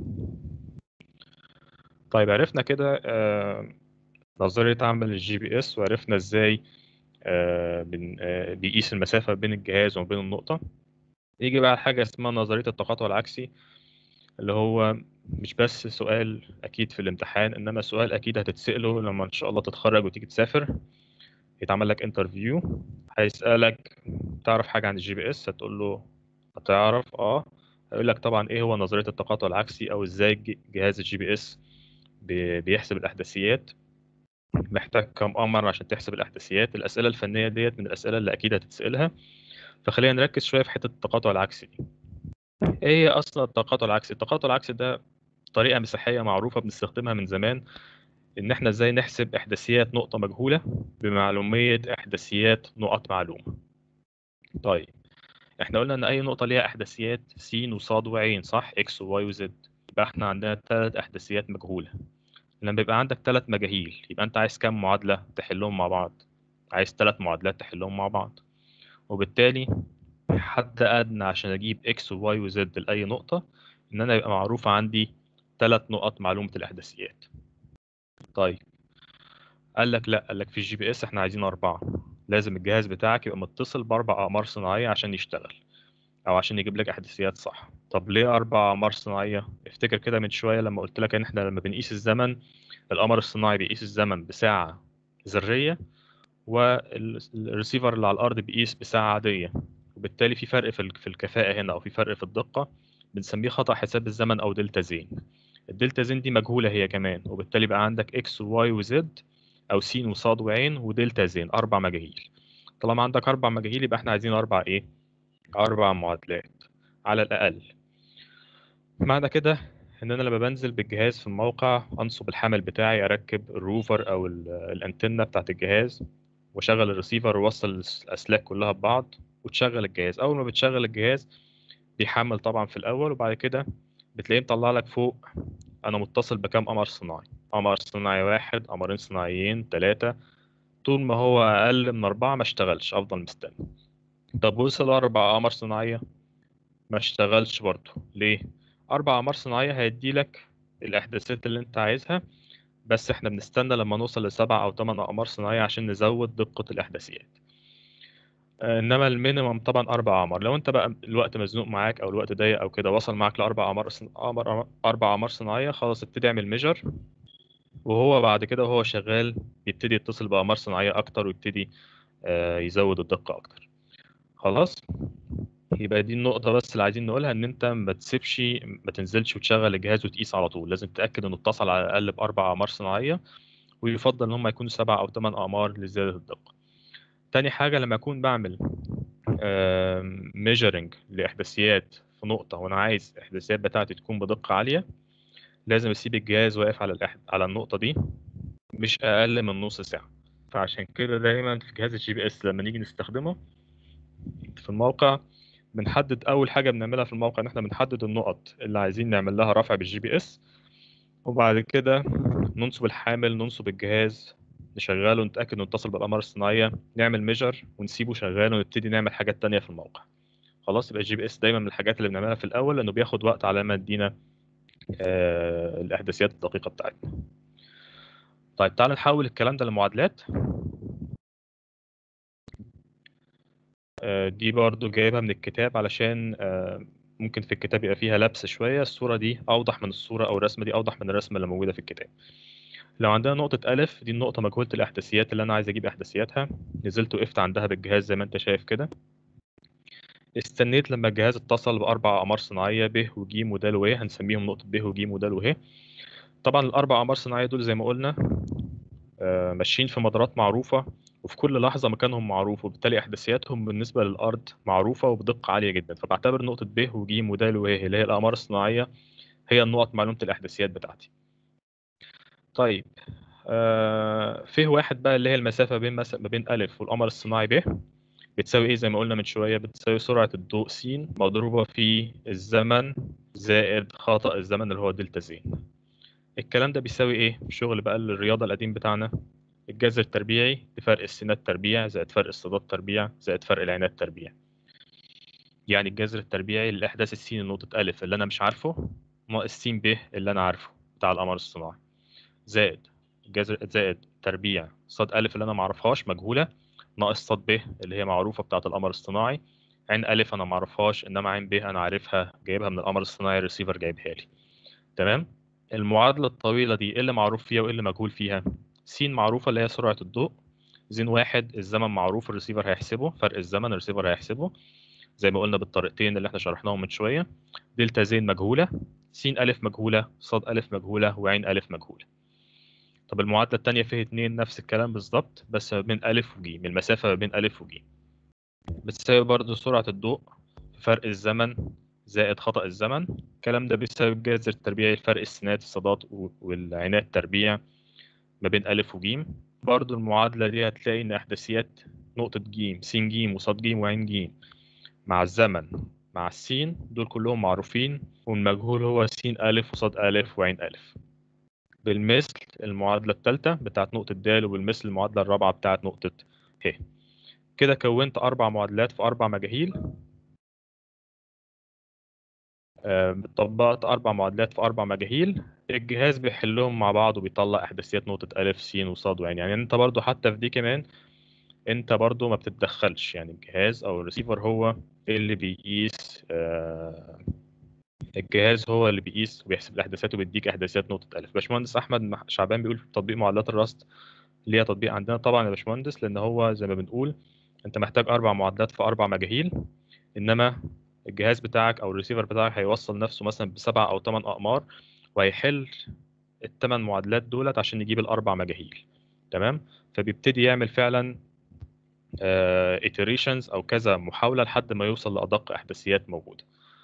A: طيب عرفنا كده آه، نظرية عمل الجي بي اس، وعرفنا ازاي آه، بن- آه، بيقيس المسافة بين الجهاز وبين النقطة. يجي بقى حاجة اسمها نظرية التقاطع العكسي، اللي هو مش بس سؤال أكيد في الامتحان، إنما سؤال أكيد هتتسأله لما إن شاء الله تتخرج وتيجي تسافر، يتعمل لك انترفيو، هيسألك تعرف حاجة عن الجي بي اس؟ هتقول له هتعرف اه. هيقول لك طبعا ايه هو نظرية التقاطع العكسي، او ازاي الج- جهاز الجي بي اس بي- بيحسب الأحداثيات، محتاج كم قمر عشان تحسب الأحداثيات. الأسئلة الفنية ديت من الأسئلة اللي أكيد هتتسألها، فخلينا نركز شوية في حتة التقاطع العكسي دي. ايه هي أصلا التقاطع العكسي؟ التقاطع العكسي ده طريقة مساحية معروفة بنستخدمها من زمان، إن إحنا إزاي نحسب إحداثيات نقطة مجهولة بمعلومية إحداثيات نقط معلومة. طيب إحنا قلنا إن أي نقطة ليها إحداثيات س وصاد وعين، صح؟ إكس وواي وزد. يبقى إحنا عندنا ثلاث إحداثيات مجهولة. لما يبقى عندك ثلاث مجاهيل، يبقى أنت عايز كام معادلة تحلهم مع بعض؟ عايز ثلاث معادلات تحلهم مع بعض. وبالتالي حد أدنى عشان أجيب إكس وواي وزد لأي نقطة، إن أنا يبقى معروف عندي ثلاث نقط معلومة الإحداثيات. طيب قال لك لا، قال لك في الجي بي اس احنا عايزين أربعة. لازم الجهاز بتاعك يبقى متصل بأربع أقمار صناعية عشان يشتغل، أو عشان يجيب لك إحداثيات صح. طب ليه أربع أقمار صناعية؟ افتكر كده من شوية لما قلت لك إن احنا لما بنقيس الزمن، القمر الصناعي بيقيس الزمن بساعة ذرية، والريسيفر اللي على الأرض بيقيس بساعة عادية. وبالتالي في فرق في ال- في الكفاءة هنا، أو في فرق في الدقة، بنسميه خطأ حساب الزمن أو دلتا زين. الدلتا زين دي مجهولة هي كمان، وبالتالي بقى عندك إكس وواي وزد، أو س وصاد وعين ودلتا زين، أربع مجاهيل. طالما عندك أربع مجاهيل يبقى إحنا عايزين أربع إيه؟ أربع معادلات على الأقل. معنى كده إن أنا لما بنزل بالجهاز في الموقع، أنصب الحامل بتاعي، أركب الروفر أو ال- الأنتنة بتاعت الجهاز، وشغل الريسيفر، ووصل الأسلاك كلها ببعض، وتشغل الجهاز. أول ما بتشغل الجهاز بيحمل طبعا في الأول، وبعد كده بتلاقيه مطلع لك فوق أنا متصل بكام قمر صناعي. قمر صناعي واحد، قمرين صناعيين، ثلاثة. طول ما هو أقل من أربعة ما اشتغلش، أفضل مستني. طب وصل أربع أقمار صناعية، ما اشتغلش برضه. ليه؟ أربع أقمار صناعية هيدي لك الإحداثيات اللي أنت عايزها، بس إحنا بنستنى لما نوصل لسبع أو ثمان أقمار صناعية عشان نزود دقة الإحداثيات. آه، إنما المينيمم طبعا أربع أقمار. لو أنت بقى الوقت مزنوق معاك أو الوقت ضيق أو كده، وصل معاك لأربع أقمار صن- أقمار أربع أقمار صناعية، خلاص ابتدي اعمل ميجر. وهو بعد كده وهو شغال يبتدي يتصل بأقمار صناعية أكتر، ويبتدي آه، يزود الدقة أكتر. خلاص. يبقى دي النقطة بس اللي عايزين نقولها، إن أنت ما تسيبش، ما تنزلش وتشغل الجهاز وتقيس على طول. لازم تتأكد إنه اتصل على الأقل بأربع أقمار صناعية، ويفضل إن هم يكونوا سبع أو ثمان أقمار لزيادة الدقة. تاني حاجة، لما أكون بعمل ميجرنج لإحداثيات في نقطة، وأنا عايز الإحداثيات بتاعتي تكون بدقة عالية، لازم أسيب الجهاز واقف على الإح... على النقطة دي مش أقل من نص ساعة. فعشان كده دايما في جهاز الجي بي اس لما نيجي نستخدمه في الموقع، بنحدد اول حاجه بنعملها في الموقع ان احنا بنحدد النقط اللي عايزين نعمل لها رفع بالجي بي اس، وبعد كده ننصب الحامل، ننصب الجهاز، نشغله، نتاكد انه اتصل بالاقمار الصناعيه، نعمل ميجر ونسيبه شغال، ونبتدي نعمل حاجات تانية في الموقع. خلاص. يبقى الجي بي اس دايما من الحاجات اللي بنعملها في الاول، لانه بياخد وقت على ما يدينا آه الاحداثيات الدقيقه بتاعتنا. طيب تعال نحول الكلام ده لمعادلات. آه، دي برضو جايبها من الكتاب، علشان آه، ممكن في الكتاب يبقى فيها لبس شوية. الصورة دي أوضح من الصورة، أو الرسمة دي أوضح من الرسمة اللي موجودة في الكتاب. لو عندنا نقطة ألف، دي النقطة مجهولة الإحداثيات اللي أنا عايز أجيب إحداثياتها. نزلت وقفت عندها بالجهاز زي ما أنت شايف كده، استنيت لما الجهاز اتصل بأربع أقمار صناعية ب وج ود و، هنسميهم نقطة ب وج ود و. طبعا الأربع أقمار صناعية دول زي ما قلنا آه، ماشيين في مدارات معروفة، وفي كل لحظة مكانهم معروف، وبالتالي إحداثياتهم بالنسبة للأرض معروفة وبدقة عالية جدا. فبعتبر نقطة ب وج ود و اللي هي الأقمار الصناعية هي النقط معلومه الاحداثيات بتاعتي. طيب آه فيه واحد بقى اللي هي المسافه بين مس... ما بين الف والقمر الصناعي ب، بتساوي ايه؟ زي ما قلنا من شويه، بتساوي سرعه الضوء س مضروبه في الزمن زائد خطأ الزمن اللي هو دلتا ز. الكلام ده بيساوي ايه؟ شغل بقى الرياضه القديم بتاعنا، الجذر التربيعي لفرق السينات تربيع زائد فرق الصادات تربيع زائد فرق العينات تربيع. يعني الجذر التربيعي لإحداث السين نقطة ألف اللي أنا مش عارفه ناقص س ب اللي أنا عارفه بتاع القمر الصناعي، زائد جذر زائد تربيع صاد ألف اللي أنا معرفهاش مجهولة ناقص صاد ب اللي هي معروفة بتاعة القمر الصناعي. عين ألف أنا معرفهاش، إنما عين ب أنا عارفها جايبها من القمر الصناعي، الريسيفر جايبها لي. تمام. المعادلة الطويلة دي إيه اللي معروف فيها وإيه اللي مجهول فيها؟ س معروفة اللي هي سرعة الضوء، زين واحد الزمن معروف الريسيفر هيحسبه، فرق الزمن الريسيفر هيحسبه زي ما قلنا بالطريقتين اللي احنا شرحناهم من شوية. دلتا زين مجهولة، س ألف مجهولة، صاد ألف مجهولة، وعين ألف مجهولة. طب المعادلة التانية فيها اتنين نفس الكلام بالظبط بس ما بين ألف وج، من المسافة ما بين ألف وج، بتساوي برضه سرعة الضوء في فرق الزمن زائد خطأ الزمن. الكلام ده بيساوي الجذر التربيعي لفرق السينات الصادات والعينات تربيع ما بين ألف وج. برضه المعادلة دي هتلاقي إن إحداثيات نقطة ج س ج وصاد ج وعين ج مع الزمن مع السين دول كلهم معروفين، والمجهول هو س ألف وصاد ألف وعين ألف. بالمثل المعادلة الثالثة بتاعت نقطة د، وبالمثل المعادلة الرابعة بتاعت نقطة ه. كده كونت أربع معادلات في أربع مجاهيل. آه، طبقت أربع معادلات في أربع مجاهيل، الجهاز بيحلهم مع بعض وبيطلع إحداثيات نقطة ألف س وصاد وعين. يعني أنت برضو حتى في دي كمان أنت برضو ما بتتدخلش، يعني الجهاز أو الريسيفر هو اللي بيقيس، آه، الجهاز هو اللي بيقيس وبيحسب الاحداثيات وبيديك احداثيات نقطه الف. باشمهندس احمد مح- شعبان بيقول في تطبيق معادلات الرصد ليها تطبيق عندنا طبعا يا باشمهندس، لان هو زي ما بنقول انت محتاج اربع معادلات في اربع مجاهيل، انما الجهاز بتاعك او الريسيفر بتاعك هيوصل نفسه مثلا بسبع او ثمان اقمار وهيحل الثمان معادلات دولت عشان يجيب الاربع مجاهيل. تمام. فبيبتدي يعمل فعلا iterations او كذا محاوله لحد ما يوصل لادق احداثيات موجوده.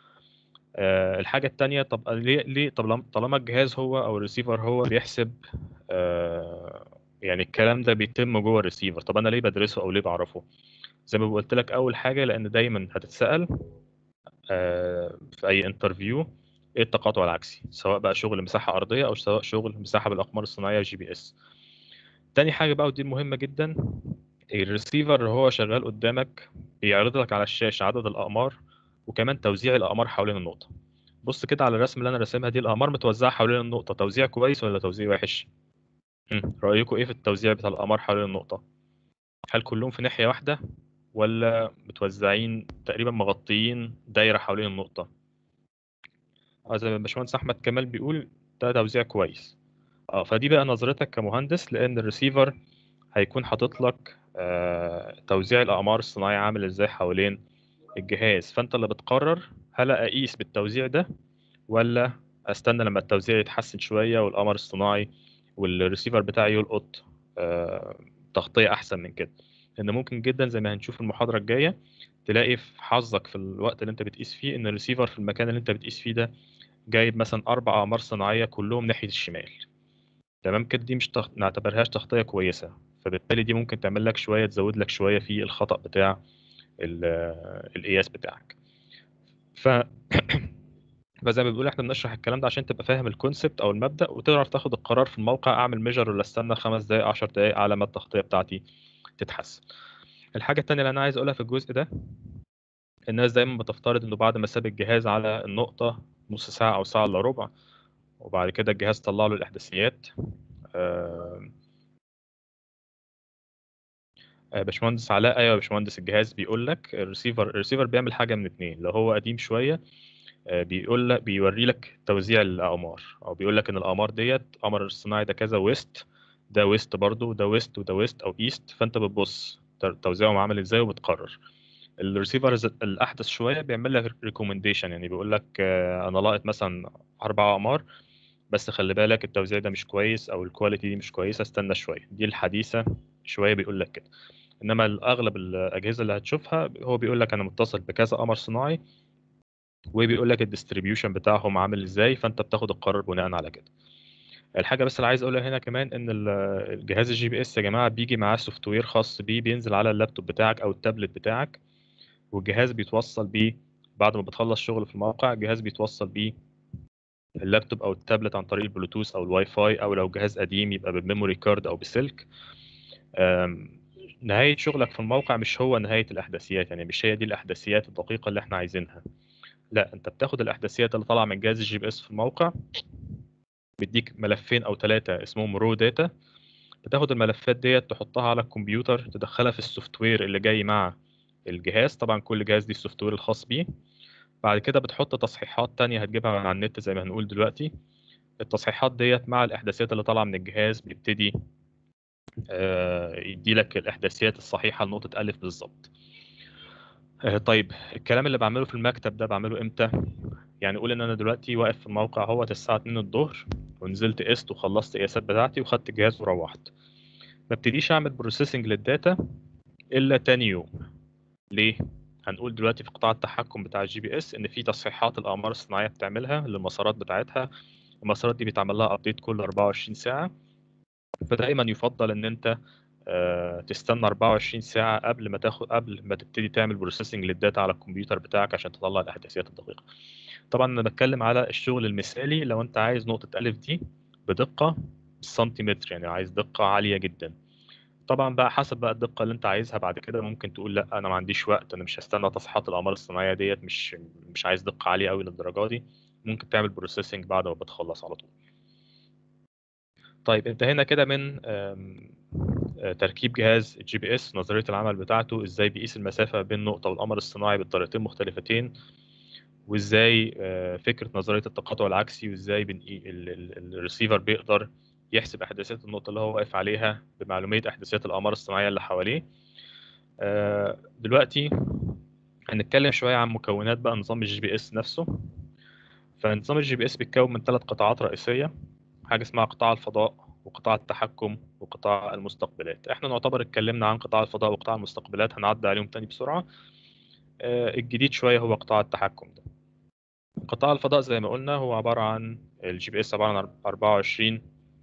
A: آه، الحاجة التانية، طب ليه ليه طب لم- طالما الجهاز هو أو الريسيفر هو بيحسب، آه، يعني الكلام ده بيتم جوه الريسيفر، طب أنا ليه بدرسه أو ليه بعرفه؟ زي ما قلت لك أول حاجة لأن دايما هتتسأل آه، في أي انترفيو إيه التقاطع العكسي، سواء بقى شغل مساحة أرضية أو سواء شغل مساحة بالأقمار الصناعية جي بي إس. تاني حاجة بقى ودي المهمة جدا، الريسيفر اللي هو شغال قدامك بيعرض لك على الشاشة عدد الأقمار وكمان توزيع الأقمار حوالين النقطة. بص كده على الرسم اللي انا راسمها دي، الاقمار متوزعه حوالين النقطه، توزيع كويس ولا توزيع وحش؟ مم. رايكم ايه في التوزيع بتاع الاقمار حوالين النقطه؟ هل كلهم في ناحيه واحده ولا متوزعين تقريبا مغطيين دايره حوالين النقطه؟ اه زي ما الباشمهندس احمد كمال بيقول ده توزيع كويس. اه فدي بقى نظرتك كمهندس، لان الريسيفر هيكون حاطط لك آه توزيع الاقمار الصناعي عامل ازاي حوالين الجهاز، فانت اللي بتقرر هل اقيس بالتوزيع ده ولا استنى لما التوزيع يتحسن شويه والقمر الصناعي والريسيفر بتاعي يلقط آه، تغطيه احسن من كده. لان ممكن جدا زي ما هنشوف المحاضره الجايه تلاقي في حظك في الوقت اللي انت بتقيس فيه ان الريسيفر في المكان اللي انت بتقيس فيه ده جايب مثلا اربع اقمار صناعيه كلهم ناحيه الشمال. تمام كده، دي مش تخ... نعتبرهاش تغطيه كويسه، فبالتالي دي ممكن تعمل لك شويه تزود لك شويه في الخطأ بتاع ال- القياس بتاعك. ف فزي ما بنقول احنا بنشرح الكلام ده عشان تبقى فاهم الكونسبت او المبدأ وتعرف تاخد القرار في الموقع، اعمل ميجر ولا استنى خمس دقائق عشر دقائق على ما التغطية بتاعتي تتحسن. الحاجة التانية اللي انا عايز اقولها في الجزء ده، الناس دايما بتفترض انه بعد ما ساب الجهاز على النقطة نص ساعة او ساعة الا ربع وبعد كده الجهاز طلع له الاحداثيات. آه، آه، باشمهندس علاء، ايوه يا باشمهندس، الجهاز بيقول لك الريسيفر الريسيفر بيعمل حاجة من اتنين، لو هو قديم شوية آه، بيقول لك بيوري لك توزيع الاقمار، او بيقول لك ان الاقمار ديت قمر الصناعي ده كذا ويست، ده ويست برضو، ده ويست وده ويست او ايست، فانت بتبص ت- توزيعهم عامل ازاي وبتقرر. الريسيفر الاحدث شويه بيعمل لك ريكومنديشن، يعني بيقول لك آه، انا لاقط مثلا اربع اقمار بس خلي بالك التوزيع ده مش كويس او الكواليتي دي مش كويسه، استنى شويه. دي الحديثه شويه بيقول لك كده، انما اغلب الاجهزه اللي هتشوفها هو بيقول لك انا متصل بكذا قمر صناعي وبيقول لك الديستريبيوشن بتاعهم عامل ازاي، فانت بتاخد القرار بناء على كده. الحاجه بس اللي عايز اقولها هنا كمان ان ال- الجهاز الجي بي اس يا جماعه بيجي معاه سوفت وير خاص بيه، بينزل على اللابتوب بتاعك او التابلت بتاعك، والجهاز بيتوصل بيه بعد ما بتخلص شغل في الموقع. الجهاز بيتوصل بيه اللابتوب او التابلت عن طريق البلوتوث او الواي فاي، او لو جهاز قديم يبقى بالميموري كارد او بسلك. أم، نهايه شغلك في الموقع مش هو نهايه الاحداثيات، يعني مش هي دي الاحداثيات الدقيقه اللي احنا عايزينها. لا، انت بتاخد الاحداثيات اللي طالعه من جهاز الجي بي اس في الموقع، بيديك ملفين او ثلاثه اسمهم رو داتا. بتاخد الملفات ديت تحطها على الكمبيوتر، تدخلها في السوفت وير اللي جاي مع الجهاز. طبعا كل جهاز ليه السوفت وير الخاص بيه. بعد كده بتحط تصحيحات تانية هتجيبها من على النت زي ما هنقول دلوقتي. التصحيحات ديت مع الإحداثيات اللي طالعة من الجهاز بيبتدي آه، يديلك الإحداثيات الصحيحة لنقطة ألف بالظبط. آه، طيب الكلام اللي بعمله في المكتب ده بعمله إمتى؟ يعني قول إن أنا دلوقتي واقف في الموقع اهوت الساعة اتنين الظهر، ونزلت قست وخلصت القياسات بتاعتي وخدت الجهاز وروحت. ما ابتديش أعمل بروسيسنج للداتا إلا تاني يوم. ليه؟ هنقول دلوقتي في قطاع التحكم بتاع الجي بي اس ان في تصحيحات الاقمار الصناعيه بتعملها للمسارات بتاعتها. المسارات دي بيتعمل لها ابديت كل أربعة وعشرين ساعه، فدايما يفضل ان انت آه، تستنى أربعة وعشرين ساعه قبل ما تاخد قبل ما تبتدي تعمل بروسيسنج للداتا على الكمبيوتر بتاعك عشان تطلع الاحداثيات الدقيقه. طبعا انا بتكلم على الشغل المثالي لو انت عايز نقطه الف دي بدقه سنتيمتر، يعني عايز دقه عاليه جدا. طبعا بقى حسب بقى الدقة اللي انت عايزها بعد كده ممكن تقول لا انا ما عنديش وقت، انا مش هستنى تصحيحات الاقمار الصناعية ديت، مش مش عايز دقة عالية قوي للدرجة دي. ممكن تعمل بروسيسنج بعد ما بتخلص على طول. طيب انتهينا كده من آم، آه، تركيب جهاز الجي بي اس، نظرية العمل بتاعته، ازاي بيقيس المسافة بين نقطة والقمر الصناعي بطريقتين مختلفتين، وازاي آه، فكرة نظرية التقاطع العكسي، وازاي الريسيفر بيقدر يحسب احداثيات النقطة اللي هو واقف عليها بمعلومية احداثيات الاقمار الصناعية اللي حواليه. آه، دلوقتي هنتكلم شوية عن مكونات بقى نظام الجي بي اس نفسه. فنظام الجي بي اس بيتكون من ثلاث قطاعات رئيسية: حاجة اسمها قطاع الفضاء، وقطاع التحكم، وقطاع المستقبلات. احنا نعتبر اتكلمنا عن قطاع الفضاء وقطاع المستقبلات، هنعدي عليهم تاني بسرعة. آه، الجديد شوية هو قطاع التحكم ده. قطاع الفضاء زي ما قلنا هو عبارة عن الجي بي اس، عبارة عن أربعة وعشرين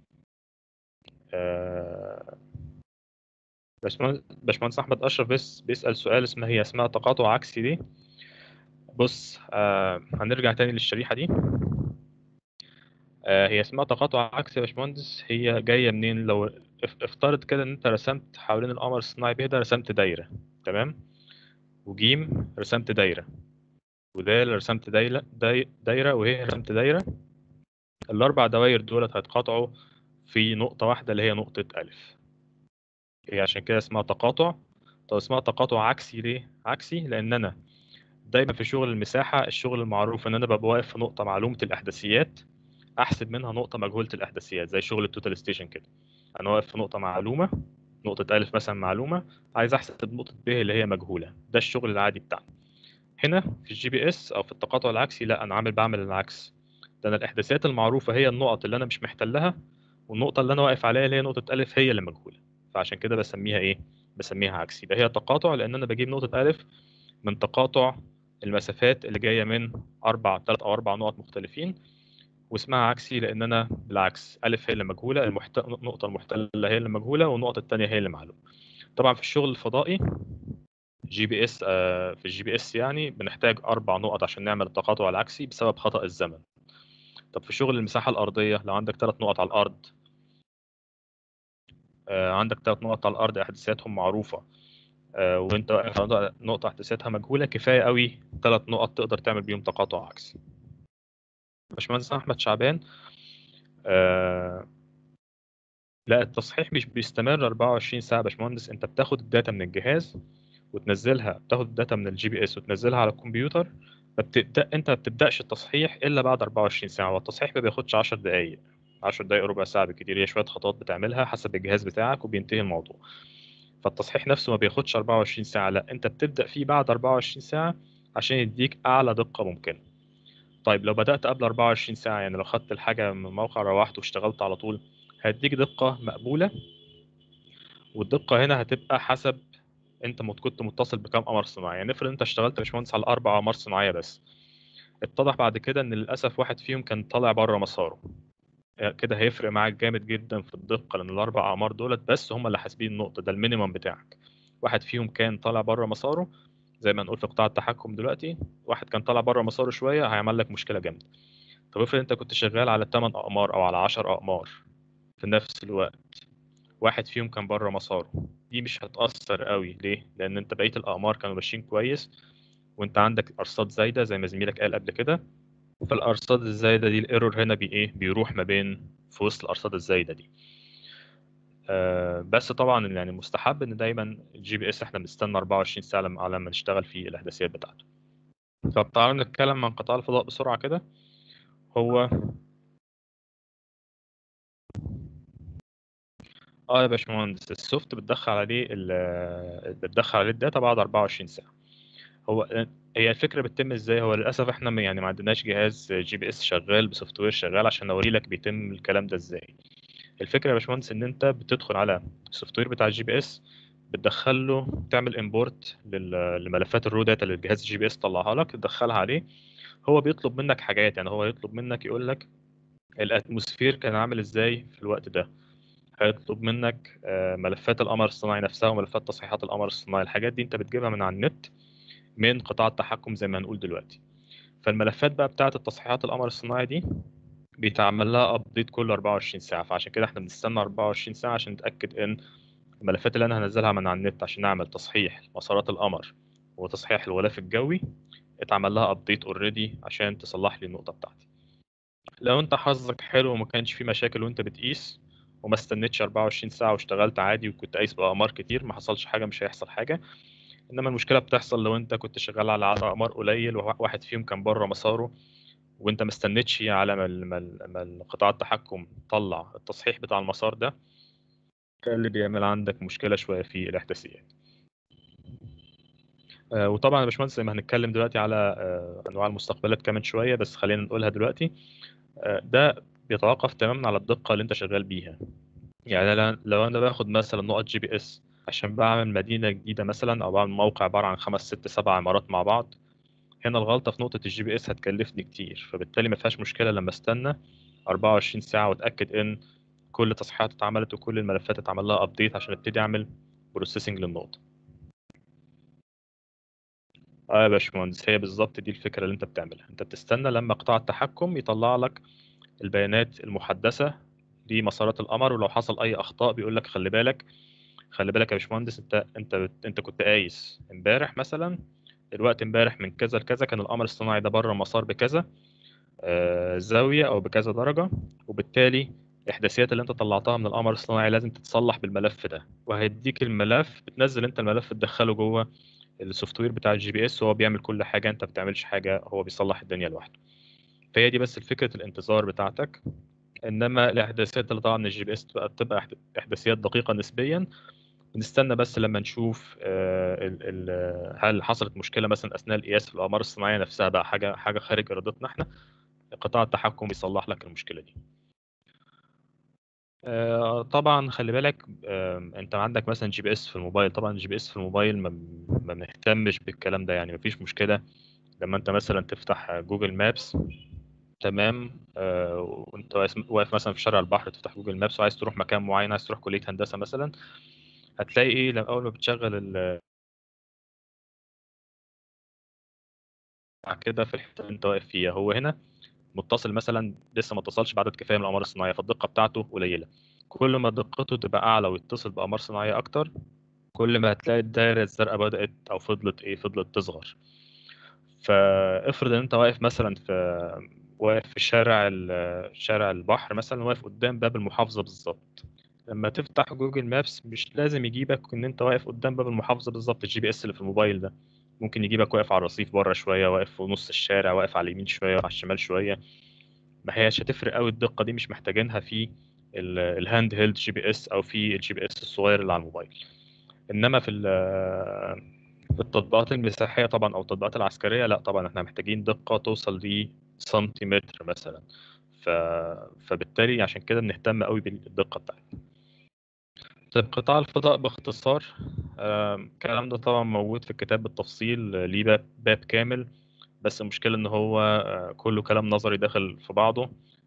A: آه، باشمهندس باشمهندس احمد اشرف بس بيسأل سؤال اسمها هي اسمها تقاطع عكسي دي. بص، آه هنرجع تاني للشريحة دي. آه هي اسمها تقاطع عكسي يا باشمهندس. هي جاية منين؟ لو اف- افترض كده ان انت رسمت حوالين القمر الصناعي بيهدى، رسمت دايرة، تمام، وجيم رسمت دايرة، ودال رسمت دايرة داي- دايرة، وهي رسمت دايرة. الأربع دواير دولت هيتقاطعوا في نقطة واحدة اللي هي نقطة ألف. هي عشان كده اسمها تقاطع. طب اسمها تقاطع عكسي ليه؟ عكسي لأن أنا دايما في شغل المساحة، الشغل المعروف ان انا ببقى واقف في نقطة معلومة الاحداثيات، احسب منها نقطة مجهولة الاحداثيات زي شغل التوتال ستيشن كده. انا واقف في نقطة معلومة، نقطة ألف مثلا معلومة، عايز احسب نقطة ب اللي هي مجهولة. ده الشغل العادي بتاعنا. هنا في الجي بي اس او في التقاطع العكسي لا، انا عامل بعمل العكس. ده انا الاحداثيات المعروفة هي النقط اللي انا مش محتلها، والنقطة اللي انا واقف عليها اللي هي نقطة ألف هي اللي مجهولة. فعشان كده بسميها ايه؟ بسميها عكسي. ده هي تقاطع لان انا بجيب نقطة ألف من تقاطع المسافات اللي جايه من اربع ثلاث او اربع نقط مختلفين. واسمها عكسي لان انا بالعكس، الف هي اللي مجهوله، المحت... النقطه المحتله هي اللي مجهوله، والنقطه الثانيه هي اللي معلومه. طبعا في الشغل الفضائي جي بي اس، آه في الجي بي اس يعني بنحتاج اربع نقط عشان نعمل التقاطع العكسي بسبب خطأ الزمن. طب في شغل المساحه الارضيه لو عندك ثلاث نقط على الارض، آه عندك ثلاث نقط على الارض احداثياتهم معروفه، آه وانت واقف على نقطه احداثياتها مجهوله، كفايه قوي ثلاث نقط تقدر تعمل بيهم تقاطع عكسي. باشمهندس احمد شعبان، آه لا التصحيح مش بيستمر أربعة وعشرين ساعة يا باشمهندس. انت بتاخد الداتا من الجهاز وتنزلها، بتاخد الداتا من الجي بي اس وتنزلها على الكمبيوتر. فبتبدأ انت ما بتبدأش التصحيح الا بعد أربعة وعشرين ساعة، والتصحيح ما بياخدش عشر دقائق، عشر دقائق ربع ساعة بالكتير. هي شوية خطوات بتعملها حسب الجهاز بتاعك وبينتهي الموضوع. فالتصحيح نفسه ما بياخدش أربعة وعشرين ساعة، لا انت بتبدأ فيه بعد أربعة وعشرين ساعة عشان يديك اعلى دقة ممكنة. طيب لو بدأت قبل أربعة وعشرين ساعة، يعني لو خدت الحاجة من الموقع روحت واشتغلت على طول، هيديك دقة مقبولة. والدقة هنا هتبقى حسب انت مت- كنت متصل بكام قمر صناعي. يعني نفرض انت اشتغلت يا باشمهندس على اربع اقمار صناعية بس، اتضح بعد كده ان للاسف واحد فيهم كان طالع بره مساره. كده هيفرق معاك جامد جدا في الدقه، لان الاربع اقمار دولت بس هم اللي حاسبين النقطه، ده المينيمم بتاعك. واحد فيهم كان طالع بره مساره، زي ما نقول في قطاع التحكم دلوقتي، واحد كان طالع بره مساره شويه هيعمل لك مشكله جامده. طب افرض انت كنت شغال على ثمانية اقمار او على عشرة اقمار في نفس الوقت، واحد فيهم كان بره مساره، دي مش هتأثر قوي. ليه؟ لأن أنت بقية الأقمار كانوا ماشيين كويس، وأنت عندك أرصاد زايدة زي ما زميلك قال قبل كده. فالأرصاد الزايدة دي الإيرور هنا بي إيه بيروح ما بين في وسط الأرصاد الزايدة دي. آه بس طبعا يعني مستحب إن دايما الجي بي إس إحنا بنستنى أربعة وعشرين ساعة لما على ما نشتغل في الإحداثيات بتاعته. طب تعالوا نتكلم عن قطاع الفضاء بسرعة كده. هو اه يا باشمهندس، السوفت بتدخل عليه ال- بتدخل عليه الداتا بعد أربعة وعشرين ساعة. هو هي الفكره بتتم ازاي؟ هو للاسف احنا ما- يعني ما عندناش جهاز جي بي اس شغال بسوفت وير شغال عشان اوري لك بيتم الكلام ده ازاي. الفكره يا باشمهندس ان انت بتدخل على السوفت وير بتاع الجي بي اس، بتدخل له تعمل امبورت لملفات الرو داتا اللي الجهاز الجي بي اس طلعها لك، تدخلها عليه. هو بيطلب منك حاجات، يعني هو يطلب منك يقول لك الاتموسفير كان عامل ازاي في الوقت ده. هيطلب منك آه، ملفات القمر الصناعي نفسها وملفات تصحيحات القمر الصناعي. الحاجات دي انت بتجيبها من على النت من قطاع التحكم زي ما هنقول دلوقتي. فالملفات بقى بتاعه التصحيحات القمر الصناعي دي بيتعمل لها ابديت كل أربعة وعشرين ساعه، فعشان كده احنا بنستنى أربعة وعشرين ساعه عشان نتاكد ان الملفات اللي انا هنزلها من على النت عشان نعمل تصحيح مسارات القمر وتصحيح الغلاف الجوي اتعمل لها ابديت اوريدي عشان تصلح لي النقطه بتاعتي. لو انت حظك حلو وما كانش في مشاكل وانت بتقيس وما استنيتش أربعة وعشرين ساعه واشتغلت عادي وكنت قايس باقمار كتير، ما حصلش حاجه، مش هيحصل حاجه. انما المشكله بتحصل لو انت كنت شغال على عدد اقمار قليل وواحد فيهم كان بره مساره، وانت ما استنيتش على ما ال- ما ال- ما القطاع التحكم طلع التصحيح بتاع المسار ده، ده اللي بيعمل عندك مشكله شويه في الاحداثيات. آه، وطبعا يا باشمهندس زي ما هنتكلم دلوقتي على آه، انواع المستقبلات كمان شويه، بس خلينا نقولها دلوقتي. آه، ده بيتوقف تماما على الدقه اللي انت شغال بيها. يعني أنا- لو انا باخد مثلا نقط جي بي اس عشان بعمل مدينه جديده مثلا، او بعمل موقع عباره عن خمس ست سبع عمارات مع بعض، هنا الغلطة في نقطة الجي بي اس هتكلفني كتير، فبالتالي ما فيهاش مشكلة لما استنى أربعة وعشرين ساعة واتأكد ان كل التصحيحات اتعملت وكل الملفات اتعمل لها ابديت عشان ابتدي اعمل بروسيسنج للنقطة. اه يا باشمهندس، هي بالظبط دي الفكرة اللي انت بتعملها. انت بتستنى لما قطاع التحكم يطلع لك البيانات المحدثة لمسارات القمر، ولو حصل اي اخطاء بيقول لك خلي بالك. خلي بالك يا باشمهندس، انت انت انت كنت قايس امبارح مثلا، الوقت امبارح من كذا لكذا كان القمر الصناعي ده بره المسار بكذا آه، زاوية أو بكذا درجة، وبالتالي الإحداثيات اللي أنت طلعتها من القمر الصناعي لازم تتصلح بالملف ده. وهيديك الملف، بتنزل أنت الملف تدخله جوه السوفت وير بتاع الجي بي اس، هو بيعمل كل حاجة، أنت ما بتعملش حاجة، هو بيصلح الدنيا لوحده. فهي دي بس فكرة الانتظار بتاعتك. إنما الإحداثيات اللي طالعة من الجي بي اس بتبقى بتبقى إحد- إحداثيات دقيقة نسبيا. بنستنى بس لما نشوف آه، ال- ال- هل حصلت مشكلة مثلا أثناء القياس في الأقمار الصناعية نفسها، بقى حاجة حاجة خارج إرادتنا إحنا، قطاع التحكم بيصلح لك المشكلة دي. آه، طبعا خلي بالك، آه، انت عندك مثلا جي بي اس في الموبايل. طبعا الجي بي اس في الموبايل ما ما بنهتمش بالكلام ده، يعني مفيش مشكله لما انت مثلا تفتح جوجل مابس، تمام، آه، وانت واقف واقف مثلا في شارع البحر، تفتح جوجل مابس وعايز تروح مكان معين، عايز تروح كليه هندسه مثلا، هتلاقي ايه لما اول ما بتشغل ال- كده في الحته اللي انت واقف فيها، هو هنا متصل مثلا لسه ما اتصلش بعدد كفايه من الاقمار الصناعيه، فالدقه بتاعته قليله. كل ما دقته تبقى اعلى ويتصل باقمار صناعيه اكتر، كل ما هتلاقي الدايرة الزرقاء بدأت أو فضلت إيه فضلت تصغر. فافرض إن أنت واقف مثلا في واقف في شارع ال- شارع البحر مثلا، واقف قدام باب المحافظة بالظبط. لما تفتح جوجل مابس مش لازم يجيبك إن أنت واقف قدام باب المحافظة بالظبط، الجي بي إس اللي في الموبايل ده ممكن يجيبك واقف على الرصيف بره شوية، واقف في نص الشارع، واقف على اليمين شوية وعلى الشمال شوية. ما هياش هتفرق قوي، الدقة دي مش محتاجينها في ال- الهاند هيلد جي بي اس أو في الجي بي اس الصغير اللي على الموبايل. انما في ال- في التطبيقات المساحيه طبعا او التطبيقات العسكريه، لا طبعا احنا محتاجين دقه توصل لسنتيمتر مثلا. ف... فبالتالي عشان كده بنهتم قوي بالدقه بتاعتنا. طيب قطاع الفضاء باختصار، آم، الكلام ده طبعا موجود في الكتاب بالتفصيل، ليه باب, باب كامل بس المشكلة إن هو آه، كله كلام نظري داخل في بعضه.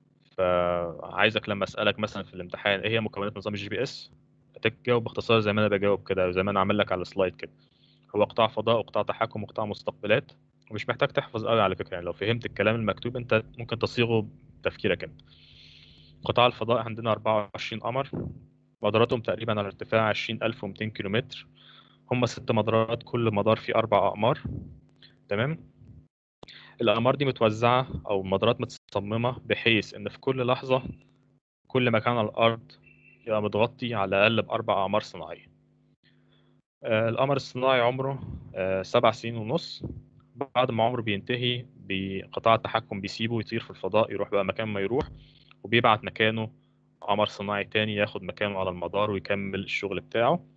A: فعايزك لما أسألك مثلا في الامتحان إيه هي مكونات نظام الجي بي إس، تجاوب باختصار زي ما أنا بجاوب كده، زي ما أنا عامل لك على السلايد كده. هو قطاع فضاء وقطاع تحكم وقطاع مستقبلات. ومش محتاج تحفظ قوي على فكرة، يعني لو فهمت الكلام المكتوب أنت ممكن تصيغه بتفكيرك أنت. قطاع الفضاء عندنا أربعة وعشرين قمر، مداراتهم تقريبا على ارتفاع عشرين ألف ومئتين كيلومتر. هم ست مدارات، كل مدار فيه أربع أقمار. تمام. الأقمار دي متوزعة أو مدارات متصممة بحيث إن في كل لحظة كل مكان على الأرض يبقى متغطي على الأقل بأربع أقمار صناعية. آه، القمر الصناعي عمره آه، سبع سنين ونص. بعد ما عمره بينتهي بقطاع التحكم بيسيبه يطير في الفضاء، يروح بقى مكان ما يروح، وبيبعت مكانه قمر صناعي تاني ياخد مكانه على المدار ويكمل الشغل بتاعه.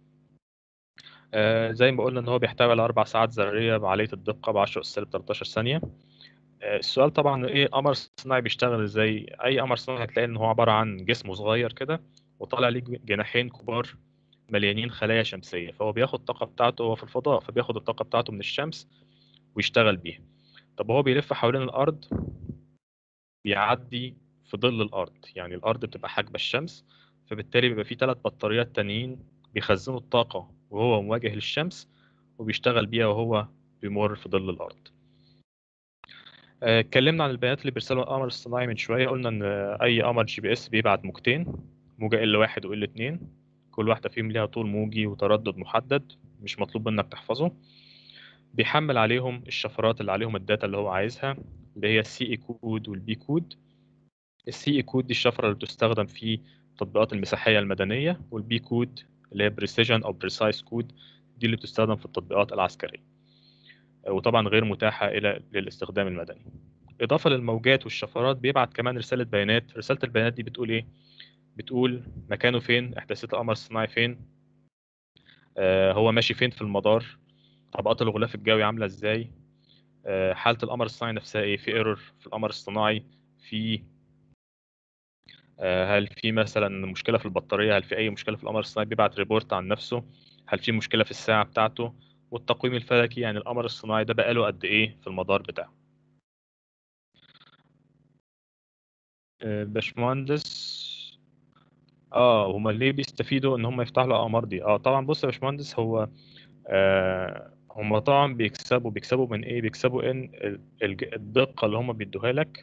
A: آه، زي ما قلنا ان هو بيحتوي على اربع ساعات ذريه بعاليه الدقه ب عشرة اس سالب تلتاشر ثانيه. آه، السؤال طبعا ايه قمر صناعي بيشتغل ازاي؟ اي قمر صناعي هتلاقي ان هو عباره عن جسم صغير كده وطالع ليه جناحين كبار مليانين خلايا شمسيه، فهو بياخد الطاقه بتاعته، هو في الفضاء فبياخد الطاقه بتاعته من الشمس ويشتغل بيها. طب هو بيلف حوالين الارض، بيعدي في ظل الارض، يعني الارض بتبقى حاجبه الشمس، فبالتالي بيبقى فيه ثلاث بطاريات تانيين بيخزنوا الطاقه وهو مواجه للشمس، وبيشتغل بيها وهو بيمر في ظل الارض. آه، اتكلمنا عن البيانات اللي بيرسلها القمر الصناعي من شويه، قلنا ان اي قمر جي بي اس بيبعت موجتين، موجه ال واحد و ال اتنين، كل واحده فيهم ليها طول موجي وتردد محدد مش مطلوب منك تحفظه. بيحمل عليهم الشفرات اللي عليهم الداتا اللي هو عايزها، اللي هي السي اي كود والبي كود. السي اي كود دي الشفره اللي بتستخدم في التطبيقات المساحيه المدنيه، والبي كود اللي هي بريسيجن او بريسايز كود دي اللي بتستخدم في التطبيقات العسكريه، وطبعا غير متاحه الى للاستخدام المدني. اضافه للموجات والشفرات بيبعت كمان رساله بيانات. رساله البيانات دي بتقول ايه؟ بتقول مكانه فين، احداثيات القمر الصناعي فين، آه هو ماشي فين في المدار، طبقات الغلاف الجوي عامله ازاي، آه حاله القمر الصناعي نفسها ايه، في ايرور في القمر الصناعي، في آه هل في مثلا مشكله في البطاريه، هل في اي مشكله في القمر الصناعي، بيبعت ريبورت عن نفسه، هل في مشكله في الساعه بتاعته، والتقويم الفلكي، يعني القمر الصناعي ده بقاله قد ايه في المدار بتاعه. آه، باشمهندس، اه هما ليه بيستفيدوا ان هم يفتحوا الاقمار دي؟ اه طبعا بص يا باشمهندس، هو آه هم طبعا بيكسبوا بيكسبوا من ايه؟ بيكسبوا ان ال- الج- الدقه اللي هم بيدوها لك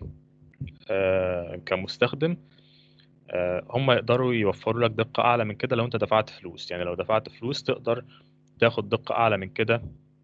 A: آه كمستخدم، آه هم يقدروا يوفروا لك دقه اعلى من كده لو انت دفعت فلوس. يعني لو دفعت فلوس تقدر تاخد دقه اعلى من كده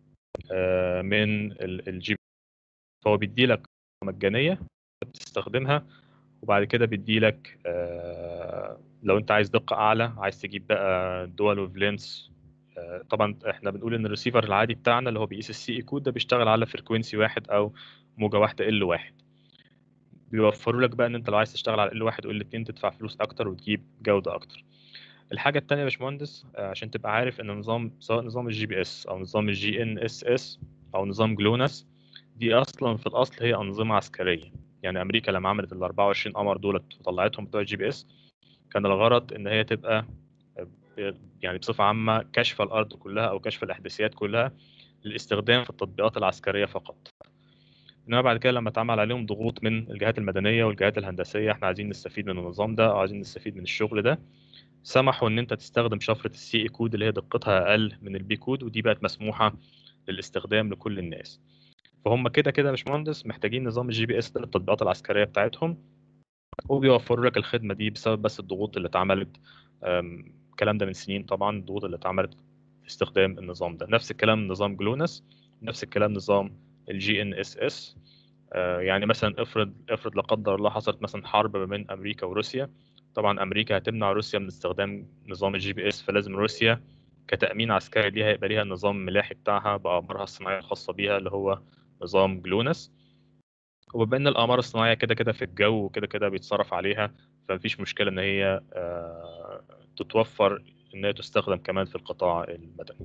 A: آه من الجي بي. فهو بيدي لك مجانيه بتستخدمها، وبعد كده بيدي لك آه، لو انت عايز دقة اعلى، عايز تجيب بقى دول ويف لينس. طبعا احنا بنقول ان الريسيفر العادي بتاعنا اللي هو بيقيس السي اي كود ده بيشتغل على فريكوينسي واحد او موجة واحدة ال واحد. بيوفروا لك بقى ان انت لو عايز تشتغل على ال واحد وال اتنين تدفع فلوس اكتر وتجيب جودة اكتر. الحاجة التانية يا باشمهندس، آه، عشان تبقى عارف ان نظام سواء نظام الجي بي اس او نظام الجي ان اس اس او نظام جلوناس، دي اصلا في الاصل هي انظمة عسكرية. يعني امريكا لما عملت ال اربعة وعشرين قمر دولت وطلعتهم بتوع الجي بي اس، كان الغرض ان هي تبقى يعني بصفة عامة كشف الارض كلها او كشف الاحداثيات كلها للاستخدام في التطبيقات العسكرية فقط. انما بعد كده لما اتعمل عليهم ضغوط من الجهات المدنية والجهات الهندسية، احنا عايزين نستفيد من النظام ده او عايزين نستفيد من الشغل ده، سمحوا ان انت تستخدم شفرة السي اي كود اللي هي دقتها اقل من البي كود، ودي بقت مسموحة للاستخدام لكل الناس. فهم كده كده يا باشمهندس محتاجين نظام الجي بي اس ده للتطبيقات العسكرية بتاعتهم، وبيوفروا لك الخدمة دي بسبب بس الضغوط اللي اتعملت. أم، الكلام ده من سنين طبعا، الضغوط اللي اتعملت في استخدام النظام ده. نفس الكلام نظام جلوناس، نفس الكلام نظام الجي ان اس اس. يعني مثلا افرض افرض لا قدر الله حصلت مثلا حرب ما بين امريكا وروسيا، طبعا امريكا هتمنع روسيا من استخدام نظام الجي بي اس، فلازم روسيا كتأمين عسكري ليها يبقى ليها النظام الملاحي بتاعها بأقمارها الصناعية الخاصة بيها اللي هو نظام جلوناس. وبما ان الاقمار الصناعيه كده كده في الجو وكده كده بيتصرف عليها، فمفيش مشكله ان هي آه، تتوفر ان هي تستخدم كمان في القطاع المدني.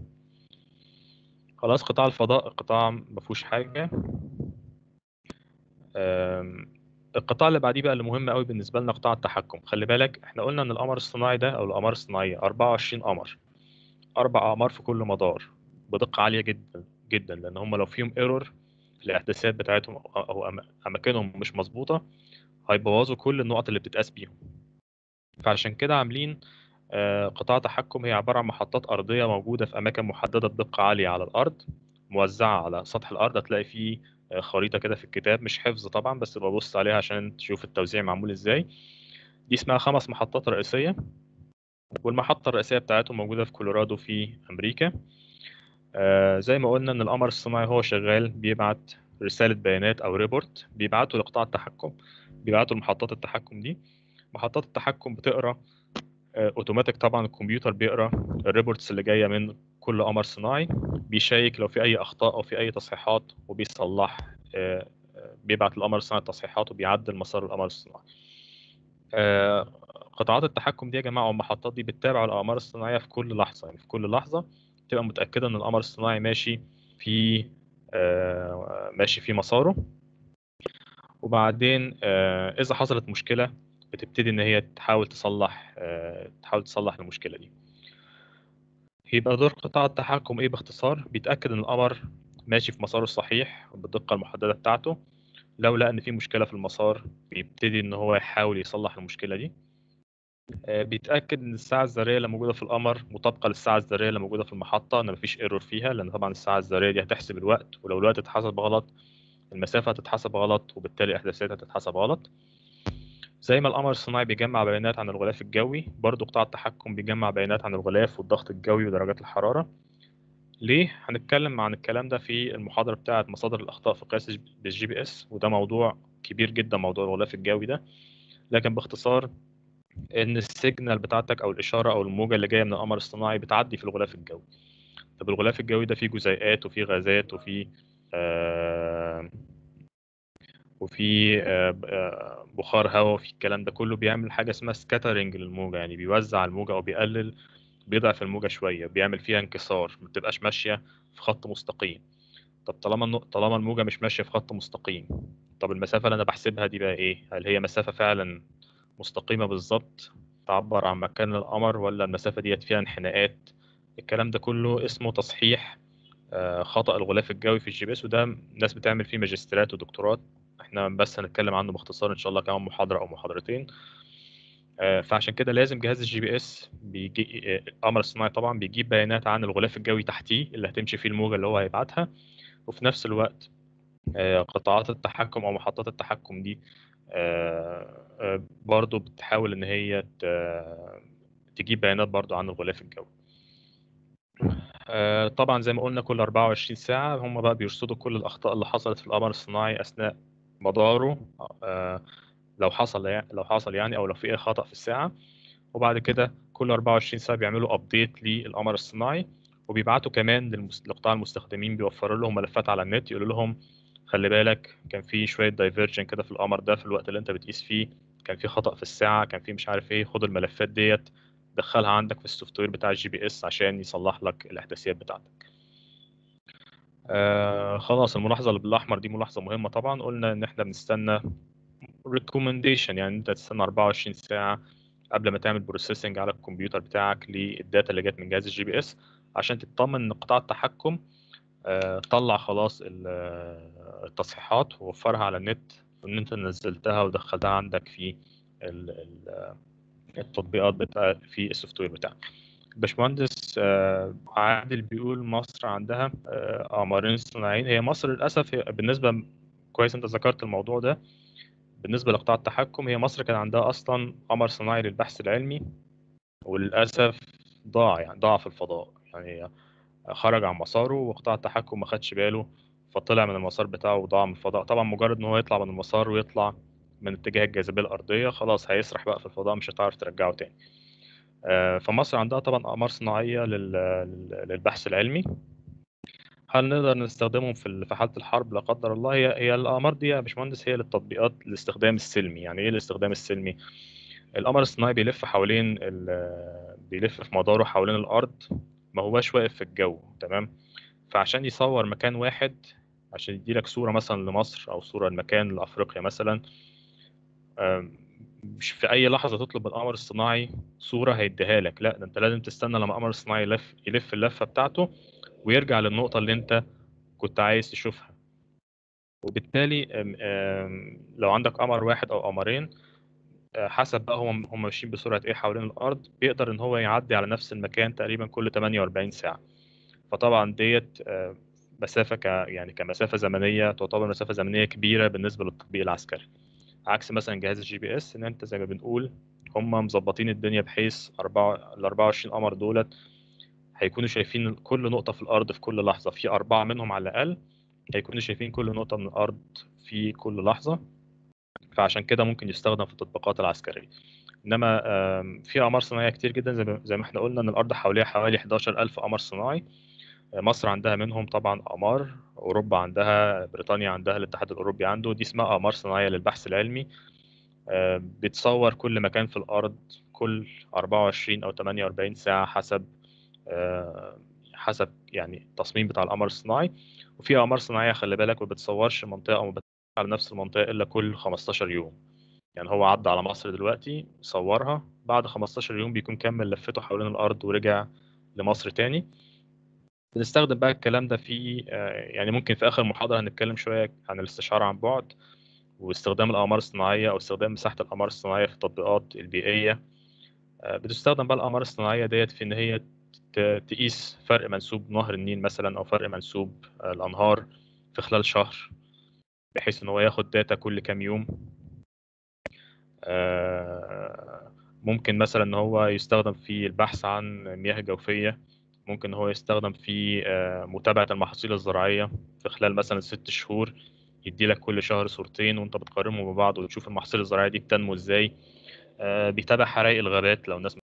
A: خلاص، قطاع الفضاء قطاع ما فيهوش حاجه. آم، القطاع اللي بعديه بقى اللي مهم قوي بالنسبه لنا قطاع التحكم. خلي بالك احنا قلنا ان القمر الصناعي ده او الاقمار الصناعيه اربعة وعشرين قمر، اربع اقمار في كل مدار بدقه عاليه جدا جدا، لان هم لو فيهم ايرور الاحداثيات بتاعتهم أو أو أما- اماكنهم مش مظبوطه، هيبوظوا كل النقط اللي بتتقاس بيهم. فعشان كده عاملين آه، قطاع تحكم هي عباره عن محطات ارضيه موجوده في اماكن محدده بدقه عاليه على الارض، موزعه على سطح الارض. هتلاقي فيه آه، خريطه كده في الكتاب، مش حفظ طبعا بس ببص عليها عشان تشوف التوزيع معمول ازاي. دي اسمها خمس محطات رئيسيه، والمحطه الرئيسيه بتاعتهم موجوده في كولورادو في امريكا. آه، زي ما قلنا ان القمر الصناعي هو شغال بيبعت رسالة بيانات او ريبورت، بيبعته لقطاع التحكم، بيبعته لمحطات التحكم دي. محطات التحكم بتقرا آه، اوتوماتيك طبعا، الكمبيوتر بيقرا الريبورتس اللي جايه من كل قمر صناعي، بيشيك لو في اي اخطاء او في اي تصحيحات وبيصلح. آه، آه، بيبعت للقمر الصناعي التصحيحات وبيعدل مسار القمر الصناعي. آه، قطاعات التحكم دي يا جماعه والمحطات دي بتتابع الاقمار الصناعيه في كل لحظه، يعني في كل لحظه تبقى متاكده ان القمر الصناعي ماشي في آه، ماشي في مساره. وبعدين آه، اذا حصلت مشكله بتبتدي ان هي تحاول تصلح آه، تحاول تصلح المشكله دي. يبقى دور قطاع التحكم ايه باختصار؟ بيتاكد ان القمر ماشي في مساره الصحيح بالدقه المحدده بتاعته. لو لقى ان في مشكله في المسار بيبتدي ان هو يحاول يصلح المشكله دي. آه، بيتأكد إن الساعة الذرية اللي موجودة في القمر مطابقة للساعة الذرية اللي موجودة في المحطة، إن مفيش ايرور فيها، لأن طبعا الساعة الذرية دي هتحسب الوقت، ولو الوقت اتحسب غلط المسافة هتتحسب غلط وبالتالي إحداثيتها هتتحسب غلط. زي ما القمر الصناعي بيجمع بيانات عن الغلاف الجوي، برضو قطاع التحكم بيجمع بيانات عن الغلاف والضغط الجوي ودرجات الحرارة. ليه؟ هنتكلم عن الكلام ده في المحاضرة بتاعة مصادر الأخطاء في قياس بالجي بي إس، وده موضوع كبير جدا، موضوع الغلاف الجوي ده. لكن باختصار ان السيجنال بتاعتك او الاشاره او الموجه اللي جايه من القمر الصناعي بتعدي في الغلاف الجوي. طب الغلاف الجوي ده فيه جزيئات وفيه غازات وفيه آه وفيه آه آه بخار هواء، وفيه الكلام ده كله بيعمل حاجه اسمها سكاترنج للموجه، يعني بيوزع الموجه او بيقلل، بيضعف الموجه شويه، بيعمل فيها انكسار، ما بتبقاش ماشيه في خط مستقيم. طب طالما النق- طالما الموجه مش ماشيه في خط مستقيم، طب المسافه اللي انا بحسبها دي بقى ايه؟ هل هي مسافه فعلا مستقيمة بالظبط تعبر عن مكان القمر، ولا المسافة ديت فيها انحناءات؟ الكلام ده كله اسمه تصحيح آه، خطأ الغلاف الجوي في الجي بي اس، وده ناس بتعمل فيه ماجستيرات ودكتوراه. احنا بس هنتكلم عنه باختصار ان شاء الله كمان محاضرة او محاضرتين. آه، فعشان كده لازم جهاز الجي بي اس بيجي آه، القمر الصناعي طبعا بيجيب بيانات عن الغلاف الجوي تحتيه اللي هتمشي فيه الموجة اللي هو هيبعتها. وفي نفس الوقت آه، قطاعات التحكم او محطات التحكم دي آه، آه، برضو بتحاول ان هي ت- تجيب بيانات برضو عن الغلاف الجوي. آه، طبعا زي ما قلنا كل أربعة وعشرين ساعة هم بقى بيرصدوا كل الأخطاء اللي حصلت في القمر الصناعي أثناء مداره. آه، لو حصل يعني لو حصل يعني أو لو في أي خطأ في الساعة. وبعد كده كل أربعة وعشرين ساعة بيعملوا أبديت للقمر الصناعي، وبيبعتوا كمان للمس- لقطاع المستخدمين، بيوفروا لهم ملفات على النت يقولوا لهم خلي بالك كان في شوية دايفرجن كده في القمر ده في الوقت اللي انت بتقيس فيه، كان في خطأ في الساعة، كان في مش عارف ايه، خد الملفات ديت دخلها عندك في السوفت وير بتاع الجي بي اس عشان يصلح لك الاحداثيات بتاعتك. آه خلاص، الملاحظة اللي بالأحمر دي ملاحظة مهمة طبعا. قلنا إن إحنا بنستنى ريكومنديشن، يعني أنت تستنى أربعة وعشرين ساعة قبل ما تعمل بروسيسنج على الكمبيوتر بتاعك للداتا اللي جت من جهاز الجي بي اس، عشان تطمن ان قطاع التحكم آه، طلع خلاص ال- آه، التصحيحات ووفرها على النت، وان انت نزلتها ودخلتها عندك في ال- ال- التطبيقات بتاع في السوفت وير بتاعك. باشمهندس آه، عادل بيقول مصر عندها آه، قمرين صناعيين. هي مصر للاسف هي بالنسبه، كويس انت ذكرت الموضوع ده. بالنسبه لقطاع التحكم، هي مصر كان عندها اصلا قمر صناعي للبحث العلمي، وللأسف ضاع، يعني ضاع في الفضاء، يعني خرج عن مساره وقطاع التحكم ما خدش باله، فطلع من المسار بتاعه وضاع من الفضاء. طبعا مجرد ان هو يطلع من المسار ويطلع من اتجاه الجاذبية الأرضية خلاص هيسرح بقى في الفضاء، مش هتعرف ترجعه تاني. آه، فمصر عندها طبعا أقمار صناعية لل- لل- للبحث العلمي. هل نقدر نستخدمهم في ال- في حالة الحرب لا قدر الله؟ هي هي الأقمار دي يا باشمهندس هي للتطبيقات الاستخدام السلمي. يعني إيه الاستخدام السلمي؟ القمر الصناعي بيلف حوالين ال- بيلف في مداره حوالين الأرض، ما هواش واقف في الجو، تمام؟ فعشان يصور مكان واحد، عشان يديلك صورة مثلا لمصر أو صورة لمكان لأفريقيا مثلا، آم، مش في أي لحظة تطلب من القمر الصناعي صورة هيديها لك، لا ده أنت لازم تستنى لما القمر الصناعي يلف يلف اللفة بتاعته ويرجع للنقطة اللي أنت كنت عايز تشوفها. وبالتالي آم، آم، لو عندك قمر واحد او قمرين، آه، حسب بقى هم هم ماشيين بسرعة ايه حوالين الارض، بيقدر ان هو يعدي على نفس المكان تقريبا كل ثمانية وأربعين ساعة. فطبعا ديت آه، مسافة ك يعني كمسافة زمنية تعتبر مسافة زمنية كبيرة بالنسبة للتطبيق العسكري. عكس مثلا جهاز الجي بي اس، ان انت زي ما بنقول هم مظبطين الدنيا بحيث أربعة ال أربعة وعشرين قمر دولت هيكونوا شايفين كل نقطة في الأرض في كل لحظة، في أربعة منهم على الأقل هيكونوا شايفين كل نقطة من الأرض في كل لحظة. فعشان كده ممكن يستخدم في التطبيقات العسكرية. إنما آم، في أقمار صناعية كتير جدا، زي ما زي ما احنا قلنا إن الأرض حواليها حوالي حداشر ألف قمر صناعي. آه، مصر عندها منهم طبعا أقمار، أوروبا عندها، بريطانيا عندها، الاتحاد الأوروبي عنده، دي اسمها أقمار صناعية للبحث العلمي. آه، بتصور كل مكان في الأرض كل أربعة وعشرين أو ثمانية وأربعين ساعة حسب آه، حسب يعني التصميم بتاع القمر الصناعي. وفي أقمار صناعية خلي بالك ما بتصورش منطقة أو ما بتطلع على نفس المنطقة إلا كل خمستاشر يوم. يعني هو عدى على مصر دلوقتي صورها، بعد خمستاشر يوم بيكون كمل لفته حوالين الأرض ورجع لمصر تاني. بنستخدم بقى الكلام ده في آه، يعني ممكن في آخر محاضرة هنتكلم شوية عن الاستشعار عن بعد واستخدام الأقمار الصناعية أو استخدام مساحة الأقمار الصناعية في التطبيقات البيئية. آه، بتستخدم بقى الأقمار الصناعية ديت في إن هي ت- تقيس فرق منسوب نهر النيل مثلا أو فرق منسوب آه، الأنهار في خلال شهر، بحيث إن هو ياخد داتا كل كام يوم. آه، ممكن مثلا إن هو يستخدم في البحث عن مياه جوفية. ممكن هو يستخدم في آه، متابعة المحاصيل الزراعية في خلال مثلا ست شهور، يدي لك كل شهر صورتين وانت بتقارنهم ببعض وتشوف المحاصيل الزراعية دي بتنمو ازاي. آه، بيتابع حرائق الغابات لو الناس